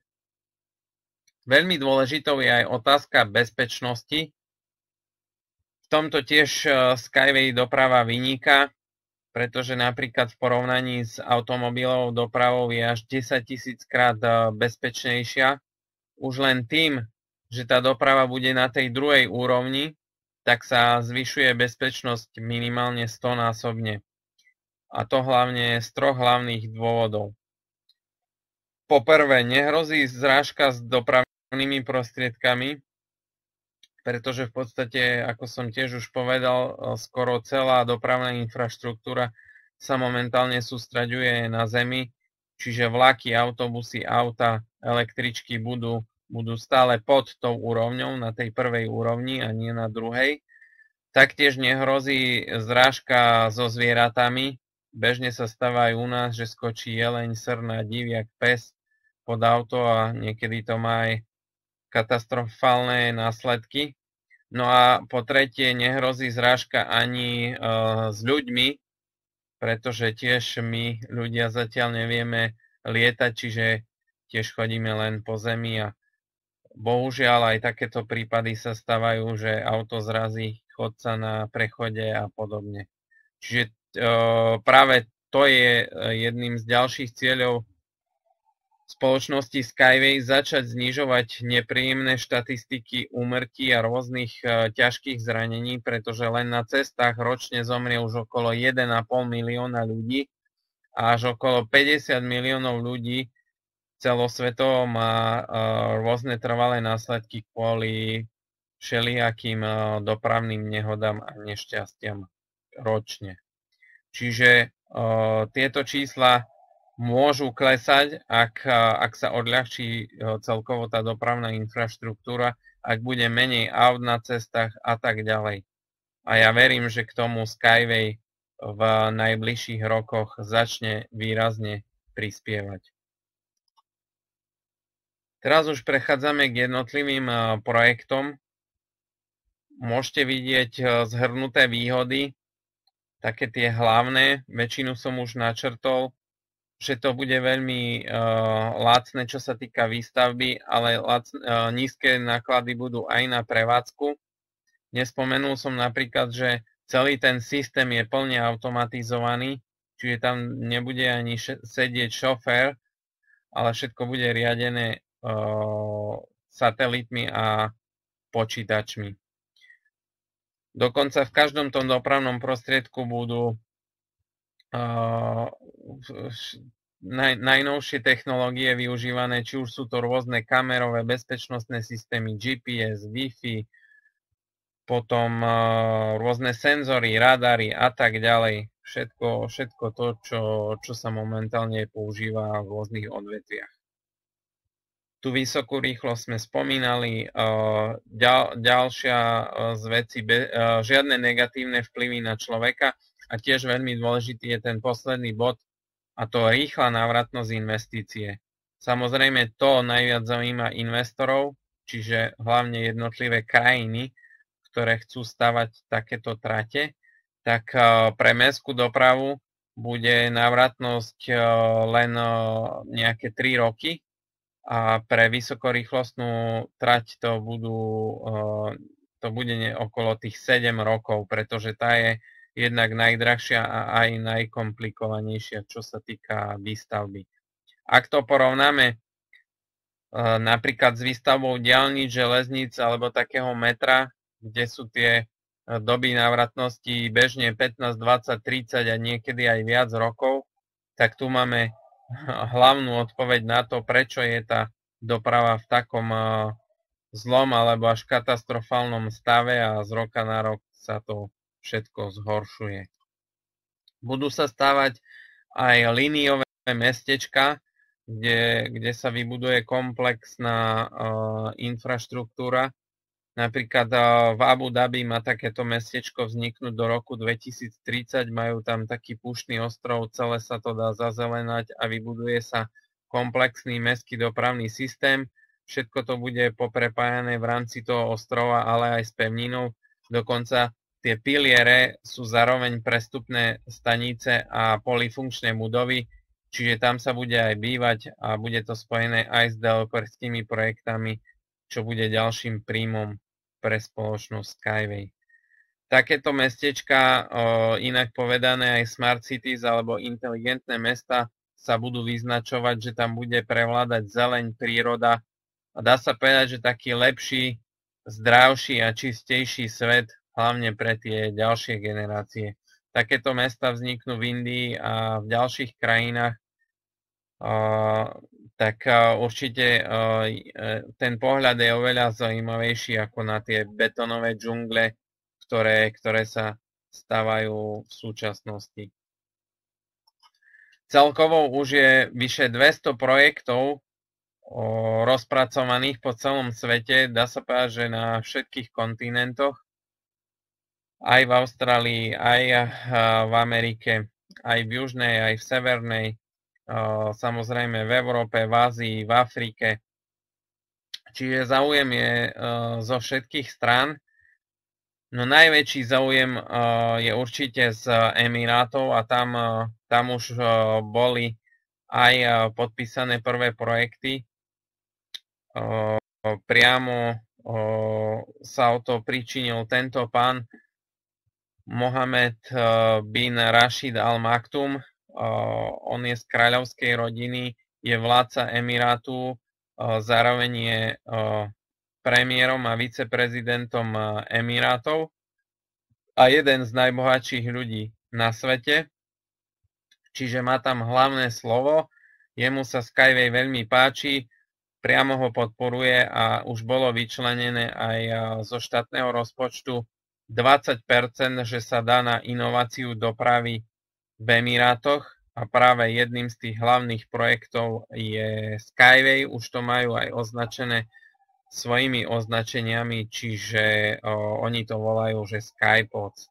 Veľmi dôležitou je aj otázka bezpečnosti. V tomto tiež Skyway doprava vyniká, pretože napríklad v porovnaní s automobilovou dopravou je až desaťtisíc krát bezpečnejšia. Už len tým, že tá doprava bude na tej druhej úrovni, tak sa zvyšuje bezpečnosť minimálne stonásobne. A to hlavne z troch hlavných dôvodov. Po prvé, nehrozí zrážka s dopravnými prostriedkami, pretože v podstate, ako som tiež už povedal, skoro celá dopravná infraštruktúra sa momentálne sústreďuje na zemi, čiže vlaky, autobusy, auta, električky budú, budú stále pod tou úrovňou, na tej prvej úrovni a nie na druhej. Taktiež nehrozí zrážka so zvieratami. Bežne sa stáva aj u nás, že skočí jeleň, srna, diviak, pes pod auto a niekedy to má aj katastrofálne následky. No a po tretie, nehrozí zrážka ani e, s ľuďmi, pretože tiež my ľudia zatiaľ nevieme lietať, čiže tiež chodíme len po zemi a bohužiaľ aj takéto prípady sa stávajú, že auto zrazí chodca na prechode a podobne. Čiže práve to je jedným z ďalších cieľov spoločnosti Skyway, začať znižovať nepríjemné štatistiky úmrtí a rôznych ťažkých zranení, pretože len na cestách ročne zomrie už okolo jeden a pol milióna ľudí a až okolo päťdesiat miliónov ľudí celosvetovo má rôzne trvalé následky kvôli všelijakým dopravným nehodám a nešťastiam ročne. Čiže uh, tieto čísla môžu klesať, ak, ak sa odľahčí uh, celkovo tá dopravná infraštruktúra, ak bude menej aut na cestách a tak ďalej. a ja verím, že k tomu Skyway v najbližších rokoch začne výrazne prispievať. Teraz už prechádzame k jednotlivým projektom. Môžete vidieť zhrnuté výhody, také tie hlavné, väčšinu som už načrtol, že to bude veľmi uh, lacné, čo sa týka výstavby, ale lac, uh, nízke náklady budú aj na prevádzku. Nespomenul som napríklad, že celý ten systém je plne automatizovaný, čiže tam nebude ani š- sedieť šofér, ale všetko bude riadené uh, satelitmi a počítačmi. Dokonca v každom tom dopravnom prostriedku budú uh, naj, najnovšie technológie využívané, či už sú to rôzne kamerové bezpečnostné systémy, G P S, Wi-Fi, potom uh, rôzne senzory, radary a tak ďalej. Všetko, všetko to, čo, čo sa momentálne používa v rôznych odvetviach. Tú vysokú rýchlosť sme spomínali. Uh, ďal, ďalšia z vecí, be, uh, žiadne negatívne vplyvy na človeka a tiež veľmi dôležitý je ten posledný bod, a to rýchla návratnosť investície. Samozrejme to najviac zaujíma investorov, čiže hlavne jednotlivé krajiny, ktoré chcú stavať takéto trate, tak pre mestskú dopravu bude návratnosť len nejaké tri roky a pre vysokorýchlostnú trať to, budú, to bude okolo tých sedem rokov, pretože tá je jednak najdrahšia a aj najkomplikovanejšia, čo sa týka výstavby. Ak to porovnáme napríklad s výstavbou diaľnic, železníc alebo takého metra, kde sú tie doby návratnosti bežne pätnásť, dvadsať, tridsať a niekedy aj viac rokov, tak tu máme hlavnú odpoveď na to, prečo je tá doprava v takom zlom alebo až katastrofálnom stave a z roka na rok sa to všetko zhoršuje. Budú sa stavať aj líniové mestečka, kde, kde sa vybuduje komplexná uh, infraštruktúra. Napríklad uh, v Abu Dhabi má takéto mestečko vzniknúť do roku dvetisíctridsať, majú tam taký púštny ostrov, celé sa to dá zazelenať a vybuduje sa komplexný mestský dopravný systém. Všetko to bude poprepájané v rámci toho ostrova, ale aj s pevninou. Dokonca tie piliere sú zároveň prestupné stanice a polyfunkčné budovy, čiže tam sa bude aj bývať a bude to spojené aj s developerskými projektami, čo bude ďalším príjmom pre spoločnosť Skyway. Takéto mestečka, inak povedané aj smart cities alebo inteligentné mesta, sa budú vyznačovať, že tam bude prevládať zeleň, príroda a dá sa povedať, že taký lepší, zdravší a čistejší svet, hlavne pre tie ďalšie generácie. Takéto mesta vzniknú v Indii a v ďalších krajinách, tak určite ten pohľad je oveľa zaujímavejší ako na tie betónové džungle, ktoré, ktoré sa stavajú v súčasnosti. Celkovo už je vyše dvesto projektov rozpracovaných po celom svete, dá sa povedať, že na všetkých kontinentoch, aj v Austrálii, aj v Amerike, aj v južnej, aj v severnej, samozrejme v Európe, v Ázii, v Afrike. Čiže záujem je zo všetkých strán. No najväčší záujem je určite z Emirátov a tam, tam už boli aj podpísané prvé projekty. Priamo sa o to pričinil tento pán Mohamed bin Rashid Al Maktoum. On je z kráľovskej rodiny, je vládca Emirátu, zároveň je premiérom a viceprezidentom Emirátov a jeden z najbohatších ľudí na svete. Čiže má tam hlavné slovo, jemu sa Skyway veľmi páči, priamo ho podporuje a už bolo vyčlenené aj zo štátneho rozpočtu dvadsať percent, že sa dá na inováciu dopravy v Emirátoch a práve jedným z tých hlavných projektov je Skyway, už to majú aj označené svojimi označeniami, čiže o, oni to volajú, že Skypods.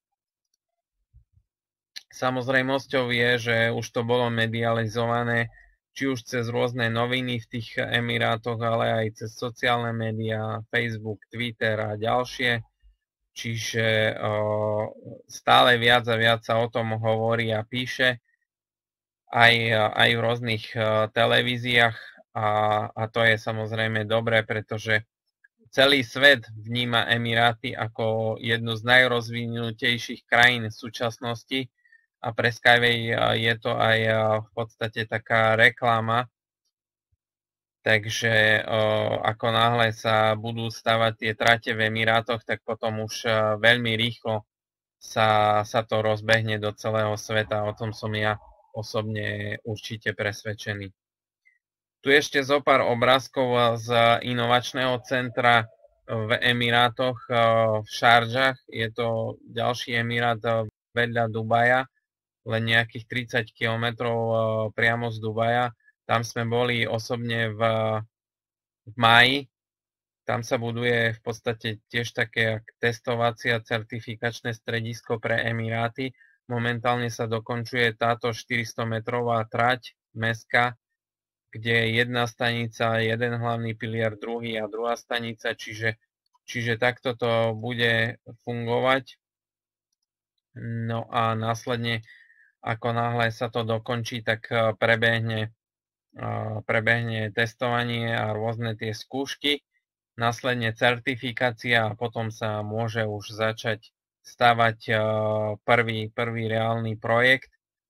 Samozrejmosťou je, že už to bolo medializované, či už cez rôzne noviny v tých Emirátoch, ale aj cez sociálne médiá, Facebook, Twitter a ďalšie. Čiže o, stále viac a viac sa o tom hovorí a píše aj, aj v rôznych o, televíziách a, a to je samozrejme dobré, pretože celý svet vníma Emiráty ako jednu z najrozvinutejších krajín v súčasnosti a pre Skyway je to aj v podstate taká reklama. Takže ako náhle sa budú stavať tie trate v Emirátoch, tak potom už veľmi rýchlo sa, sa to rozbehne do celého sveta. O tom som ja osobne určite presvedčený. Tu ešte zo pár obrázkov z inovačného centra v Emirátoch v Šardžach. Je to ďalší Emirát vedľa Dubaja, len nejakých tridsať kilometrov priamo z Dubaja. Tam sme boli osobne v, v máji. Tam sa buduje v podstate tiež také testovacie a certifikačné stredisko pre Emiráty. Momentálne sa dokončuje táto štyristometrová trať mestská, kde je jedna stanica, jeden hlavný pilier, druhý a druhá stanica, čiže, čiže takto to bude fungovať. No a následne, ako náhle sa to dokončí, tak prebehne prebehne testovanie a rôzne tie skúšky, následne certifikácia a potom sa môže už začať stavať prvý, prvý reálny projekt,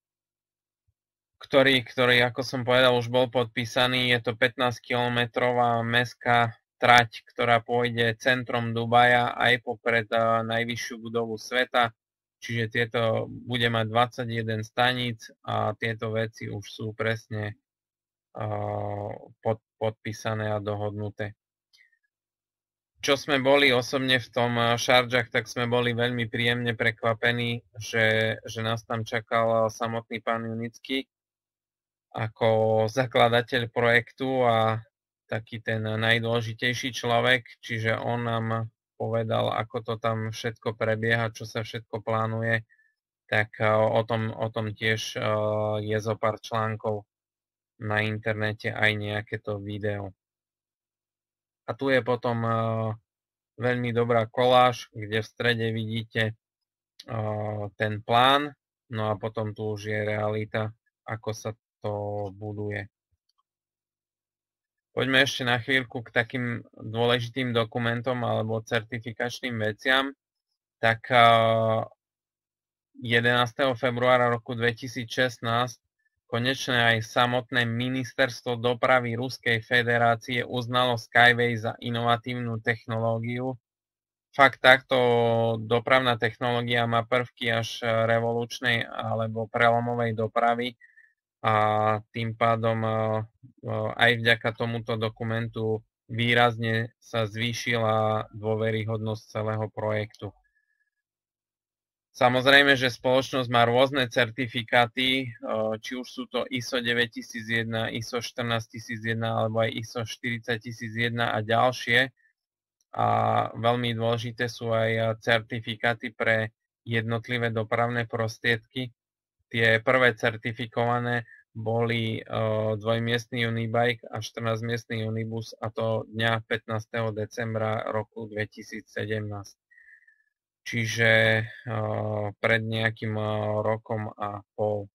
ktorý, ktorý, ako som povedal, už bol podpísaný. Je to pätnásťkilometrová mestská trať, ktorá pôjde centrom Dubaja aj popred najvyššiu budovu sveta, čiže tieto bude mať dvadsaťjeden staníc a tieto veci už sú presne Pod, podpísané a dohodnuté. Čo sme boli osobne v tom Šardžach, tak sme boli veľmi príjemne prekvapení, že, že nás tam čakal samotný pán Junický ako zakladateľ projektu a taký ten najdôležitejší človek, čiže on nám povedal, ako to tam všetko prebieha, čo sa všetko plánuje, tak o tom, o tom tiež je zo pár článkov na internete, aj nejaké to video. A tu je potom uh, veľmi dobrá koláž, kde v strede vidíte uh, ten plán, no a potom tu už je realita, ako sa to buduje. Poďme ešte na chvíľku k takým dôležitým dokumentom alebo certifikačným veciam. Tak uh, jedenásteho februára roku dvetisícšestnásť konečne aj samotné ministerstvo dopravy Ruskej federácie uznalo Skyway za inovatívnu technológiu. Fakt takto dopravná technológia má prvky až revolučnej alebo prelomovej dopravy a tým pádom aj vďaka tomuto dokumentu výrazne sa zvýšila dôveryhodnosť celého projektu. Samozrejme, že spoločnosť má rôzne certifikáty, či už sú to í es ó deväťtisícjeden, í es ó štrnásťtisícjeden alebo aj í es ó štyridsaťtisícjeden a ďalšie. A veľmi dôležité sú aj certifikáty pre jednotlivé dopravné prostriedky. Tie prvé certifikované boli dvojmiestny Unibike a štrnásťmiestny Unibus, a to dňa pätnásteho decembra roku dvetisícsedemnásť. Čiže uh, pred nejakým uh, rokom a pol.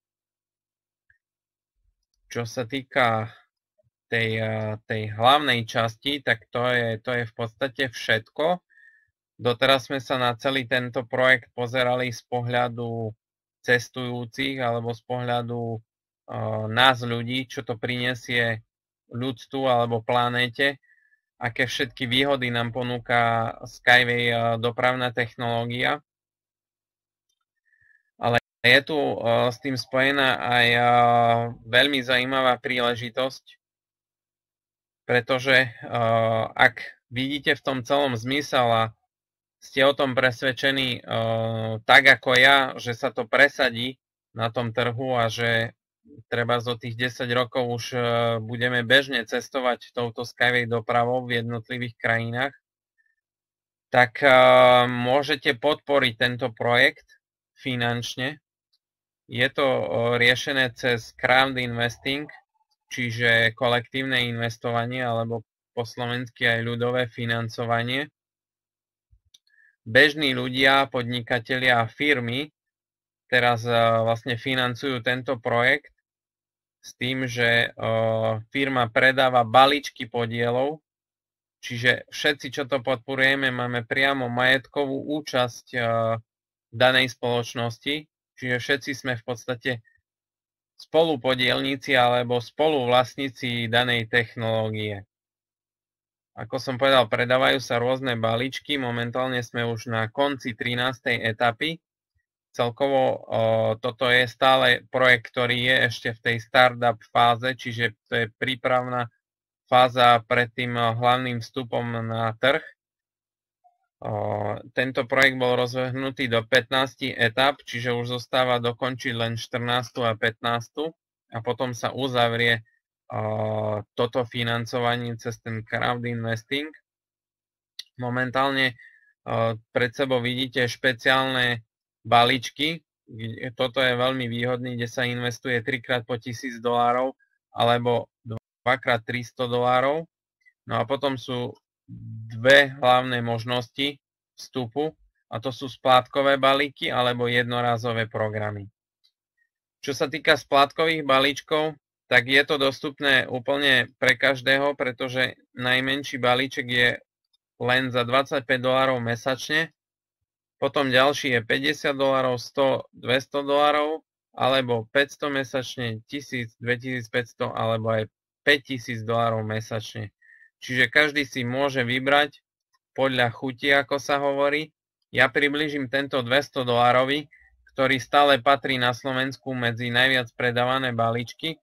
Čo sa týka tej, uh, tej hlavnej časti, tak to je, to je v podstate všetko. Doteraz sme sa na celý tento projekt pozerali z pohľadu cestujúcich alebo z pohľadu uh, nás ľudí, čo to prinesie ľudstvu alebo planéte, aké všetky výhody nám ponúka Skyway dopravná technológia. Ale je tu s tým spojená aj veľmi zaujímavá príležitosť, pretože ak vidíte v tom celom zmysel a ste o tom presvedčení tak ako ja, že sa to presadí na tom trhu a že treba zo tých desať rokov už budeme bežne cestovať touto Skyway dopravou v jednotlivých krajinách, tak môžete podporiť tento projekt finančne. Je to riešené cez crowd investing, čiže kolektívne investovanie, alebo po slovensky aj ľudové financovanie. Bežní ľudia, podnikatelia a firmy teraz vlastne financujú tento projekt s tým, že firma predáva balíčky podielov, čiže všetci, čo to podporujeme, máme priamo majetkovú účasť v danej spoločnosti, čiže všetci sme v podstate spolupodielníci alebo spoluvlastníci danej technológie. Ako som povedal, predávajú sa rôzne balíčky, momentálne sme už na konci trinástej etapy. Celkovo o, toto je stále projekt, ktorý je ešte v tej startup fáze, čiže to je prípravná fáza pred tým hlavným vstupom na trh. O, tento projekt bol rozvrhnutý do pätnástich etap, čiže už zostáva dokončiť len štrnástu a pätnástu a potom sa uzavrie o, toto financovanie cez ten crowd investing. Momentálne o, pred sebou vidíte špeciálne balíčky. Toto je veľmi výhodný, kde sa investuje trikrát po tisíc dolárov alebo dvakrát tristo dolárov. No a potom sú dve hlavné možnosti vstupu, a to sú splátkové balíky alebo jednorázové programy. Čo sa týka splátkových balíčkov, tak je to dostupné úplne pre každého, pretože najmenší balíček je len za dvadsaťpäť dolárov mesačne, potom ďalší je päťdesiat dolárov, sto, dvesto dolárov, alebo päťsto mesačne, tisíc, dvetisícpäťsto alebo aj päťtisíc dolárov mesačne. Čiže každý si môže vybrať podľa chuti, ako sa hovorí. Ja približím tento dvesto dolárový, ktorý stále patrí na Slovensku medzi najviac predávané balíčky.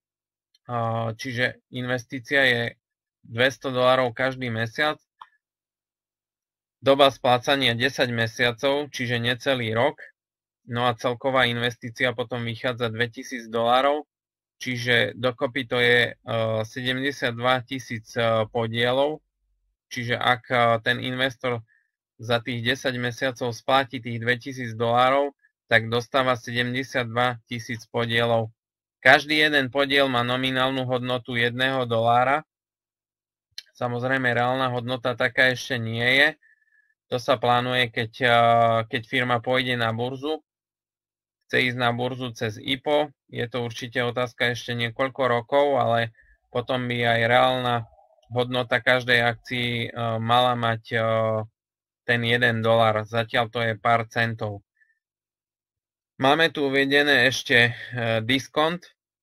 Čiže investícia je dvesto dolárov každý mesiac. Doba splácania desať mesiacov, čiže necelý rok. No a celková investícia potom vychádza dvetisíc dolárov, čiže dokopy to je sedemdesiatdva tisíc podielov. Čiže ak ten investor za tých desať mesiacov spláti tých dvetisíc dolárov, tak dostáva sedemdesiatdva tisíc podielov. Každý jeden podiel má nominálnu hodnotu jedného dolára. Samozrejme, reálna hodnota taká ešte nie je. To sa plánuje, keď, keď firma pôjde na burzu. Chce ísť na burzu cez í pé ó. Je to určite otázka ešte niekoľko rokov, ale potom by aj reálna hodnota každej akcii mala mať ten jeden dolár. Zatiaľ to je pár centov. Máme tu uvedené ešte diskont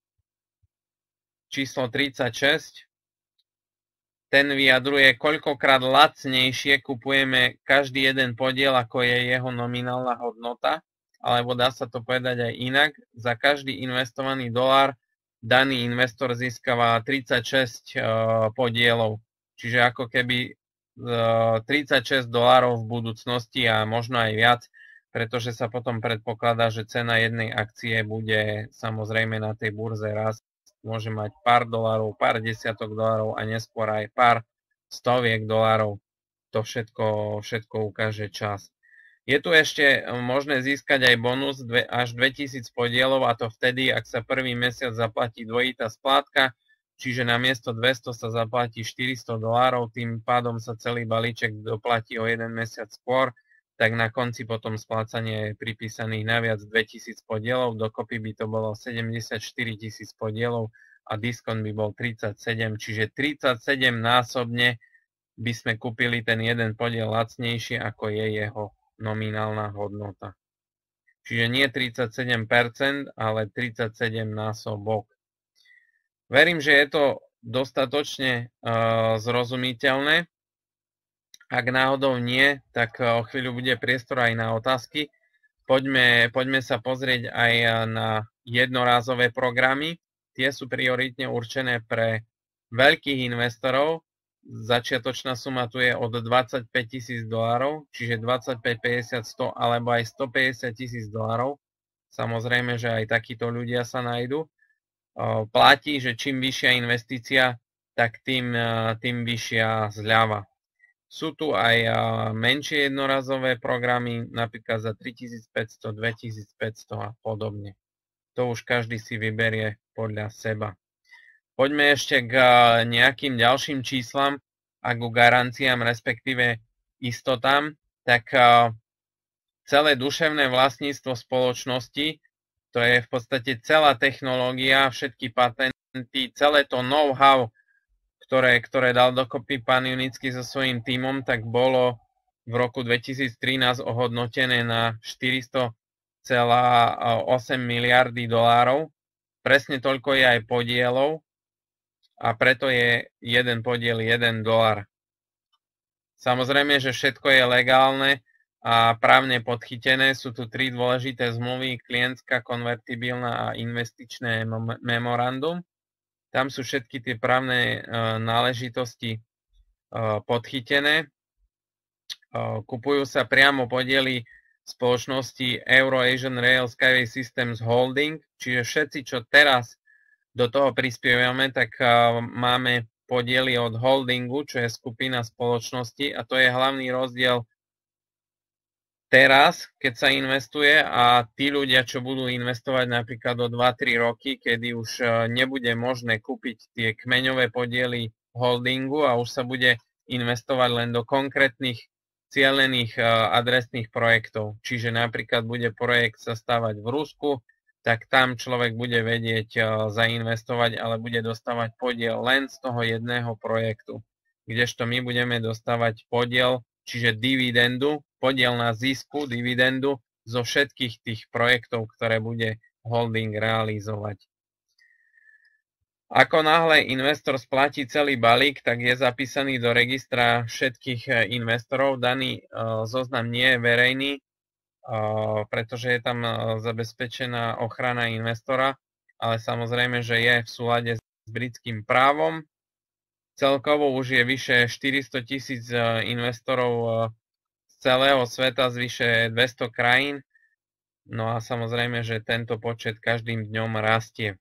číslo tridsaťšesť. Ten vyjadruje, koľkokrát lacnejšie kupujeme každý jeden podiel, ako je jeho nominálna hodnota, alebo dá sa to povedať aj inak. Za každý investovaný dolár daný investor získava tridsaťšesť podielov, čiže ako keby tridsaťšesť dolárov v budúcnosti a možno aj viac, pretože sa potom predpokladá, že cena jednej akcie bude samozrejme na tej burze rásť. Môže mať pár dolárov, pár desiatok dolárov a neskôr aj pár stoviek dolárov. To všetko, všetko ukáže čas. Je tu ešte možné získať aj bonus až dvetisíc podielov, a to vtedy, ak sa prvý mesiac zaplatí dvojitá splátka, čiže namiesto dvesto sa zaplatí štyristo dolárov, tým pádom sa celý balíček doplatí o jeden mesiac skôr, tak na konci potom splácanie je pripísaných naviac dvetisíc podielov, dokopy by to bolo sedemdesiatštyri tisíc podielov a diskont by bol tridsaťsedem, čiže tridsaťsedem násobne by sme kúpili ten jeden podiel lacnejšie, ako je jeho nominálna hodnota. Čiže nie tridsaťsedem percent, ale tridsaťsedem násobok. Verím, že je to dostatočne uh, zrozumiteľné. Ak náhodou nie, tak o chvíľu bude priestor aj na otázky. Poďme, poďme sa pozrieť aj na jednorázové programy. Tie sú prioritne určené pre veľkých investorov. Začiatočná suma tu je od dvadsaťpäť tisíc dolárov, čiže dvadsaťpäť, päťdesiat, sto alebo aj stopäťdesiat tisíc dolárov. Samozrejme, že aj takíto ľudia sa nájdu. platí, že čím vyššia investícia, tak tým, tým vyššia zľava. Sú tu aj menšie jednorazové programy, napríklad za tritisícpäťsto, dvetisícpäťsto a podobne. To už každý si vyberie podľa seba. Poďme ešte k nejakým ďalším číslam a ku garanciám, respektíve istotám. Tak celé duševné vlastníctvo spoločnosti, to je v podstate celá technológia, všetky patenty, celé to know-how, ktoré, ktoré dal dokopy pán Junický so svojím tímom, tak bolo v roku dvetisíctrinásť ohodnotené na štyristo celá osem miliardy dolárov. Presne toľko je aj podielov a preto je jeden podiel jeden dolár. Samozrejme, že všetko je legálne a právne podchytené. Sú tu tri dôležité zmluvy, klientská, konvertibilná a investičné memorandum. Tam sú všetky tie právne náležitosti podchytené. Kupujú sa priamo podiely spoločnosti Euro-Asian Rail Skyway Systems Holding, čiže všetci, čo teraz do toho prispievame, tak máme podiely od holdingu, čo je skupina spoločnosti, a to je hlavný rozdiel teraz, keď sa investuje, a tí ľudia, čo budú investovať napríklad do dva tri roky, kedy už nebude možné kúpiť tie kmeňové podiely holdingu a už sa bude investovať len do konkrétnych cielených adresných projektov. Čiže napríklad bude projekt sa stavať v Rusku, tak tam človek bude vedieť zainvestovať, ale bude dostávať podiel len z toho jedného projektu. Kdežto my budeme dostávať podiel, čiže dividendu, podiel na zisku, dividendu zo všetkých tých projektov, ktoré bude holding realizovať. Ako náhle investor splatí celý balík, tak je zapísaný do registra všetkých investorov. Daný zoznam nie je verejný, pretože je tam zabezpečená ochrana investora, ale samozrejme, že je v súlade s britským právom. Celkovo už je vyše štyristo tisíc investorov z celého sveta, z vyše dvesto krajín. No a samozrejme, že tento počet každým dňom rastie.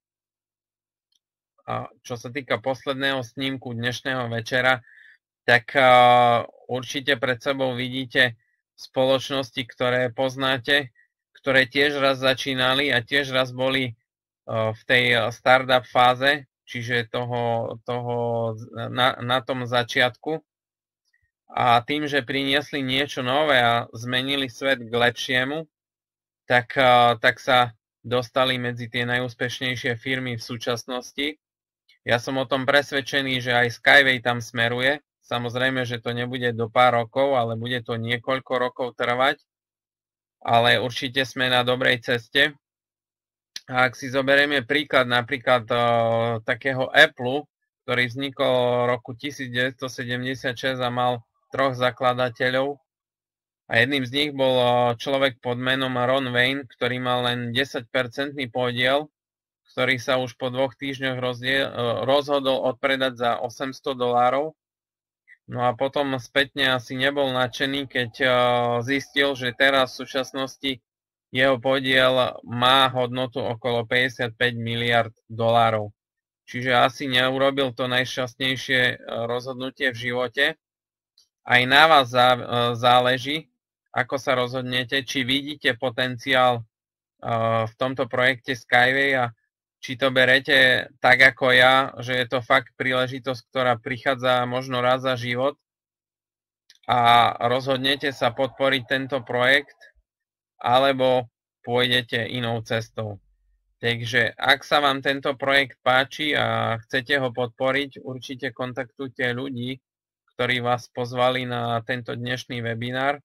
A čo sa týka posledného snímku dnešného večera, tak určite pred sebou vidíte spoločnosti, ktoré poznáte, ktoré tiež raz začínali a tiež raz boli v tej startup fáze, čiže toho, toho na, na tom začiatku. A tým, že priniesli niečo nové a zmenili svet k lepšiemu, tak, tak sa dostali medzi tie najúspešnejšie firmy v súčasnosti. Ja som o tom presvedčený, že aj Skyway tam smeruje. Samozrejme, že to nebude do pár rokov, ale bude to niekoľko rokov trvať. Ale určite sme na dobrej ceste. A ak si zoberieme príklad napríklad uh, takého Apple, ktorý vznikol v roku devätnásťstosedemdesiatšesť a mal troch zakladateľov. A jedným z nich bol človek pod menom Ron Wayne, ktorý mal len desať percent podiel, ktorý sa už po dvoch týždňoch rozdiel, rozhodol odpredať za osemsto dolárov. No a potom spätne asi nebol nadšený, keď zistil, že teraz v súčasnosti jeho podiel má hodnotu okolo päťdesiatpäť miliárd dolárov. Čiže asi neurobil to najšťastnejšie rozhodnutie v živote. Aj na vás záleží, ako sa rozhodnete, či vidíte potenciál v tomto projekte Skyway a či to berete tak ako ja, že je to fakt príležitosť, ktorá prichádza možno raz za život a rozhodnete sa podporiť tento projekt, alebo pôjdete inou cestou. Takže ak sa vám tento projekt páči a chcete ho podporiť, určite kontaktujte ľudí, ktorí vás pozvali na tento dnešný webinár.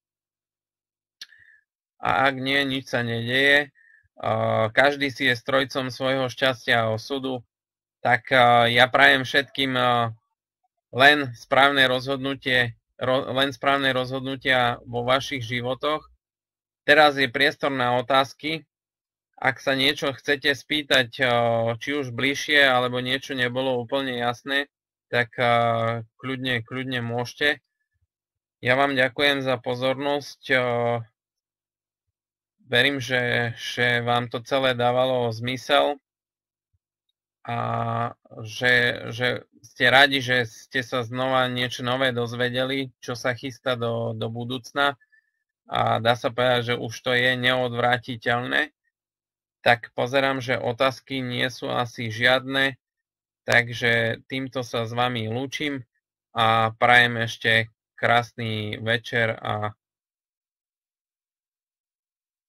A ak nie, nič sa nedeje, každý si je strojcom svojho šťastia a osudu, tak ja prajem všetkým len správne rozhodnutie, len správne rozhodnutia vo vašich životoch. Teraz je priestor na otázky. Ak sa niečo chcete spýtať, či už bližšie, alebo niečo nebolo úplne jasné, tak kľudne, kľudne môžete. Ja vám ďakujem za pozornosť. Verím, že, že vám to celé dávalo zmysel. a že, že ste radi, že ste sa znova niečo nové dozvedeli, čo sa chystá do, do budúcna a dá sa povedať, že už to je neodvrátiteľné. Tak pozerám, že otázky nie sú asi žiadne, takže týmto sa s vami lúčim a prajem ešte krásny večer a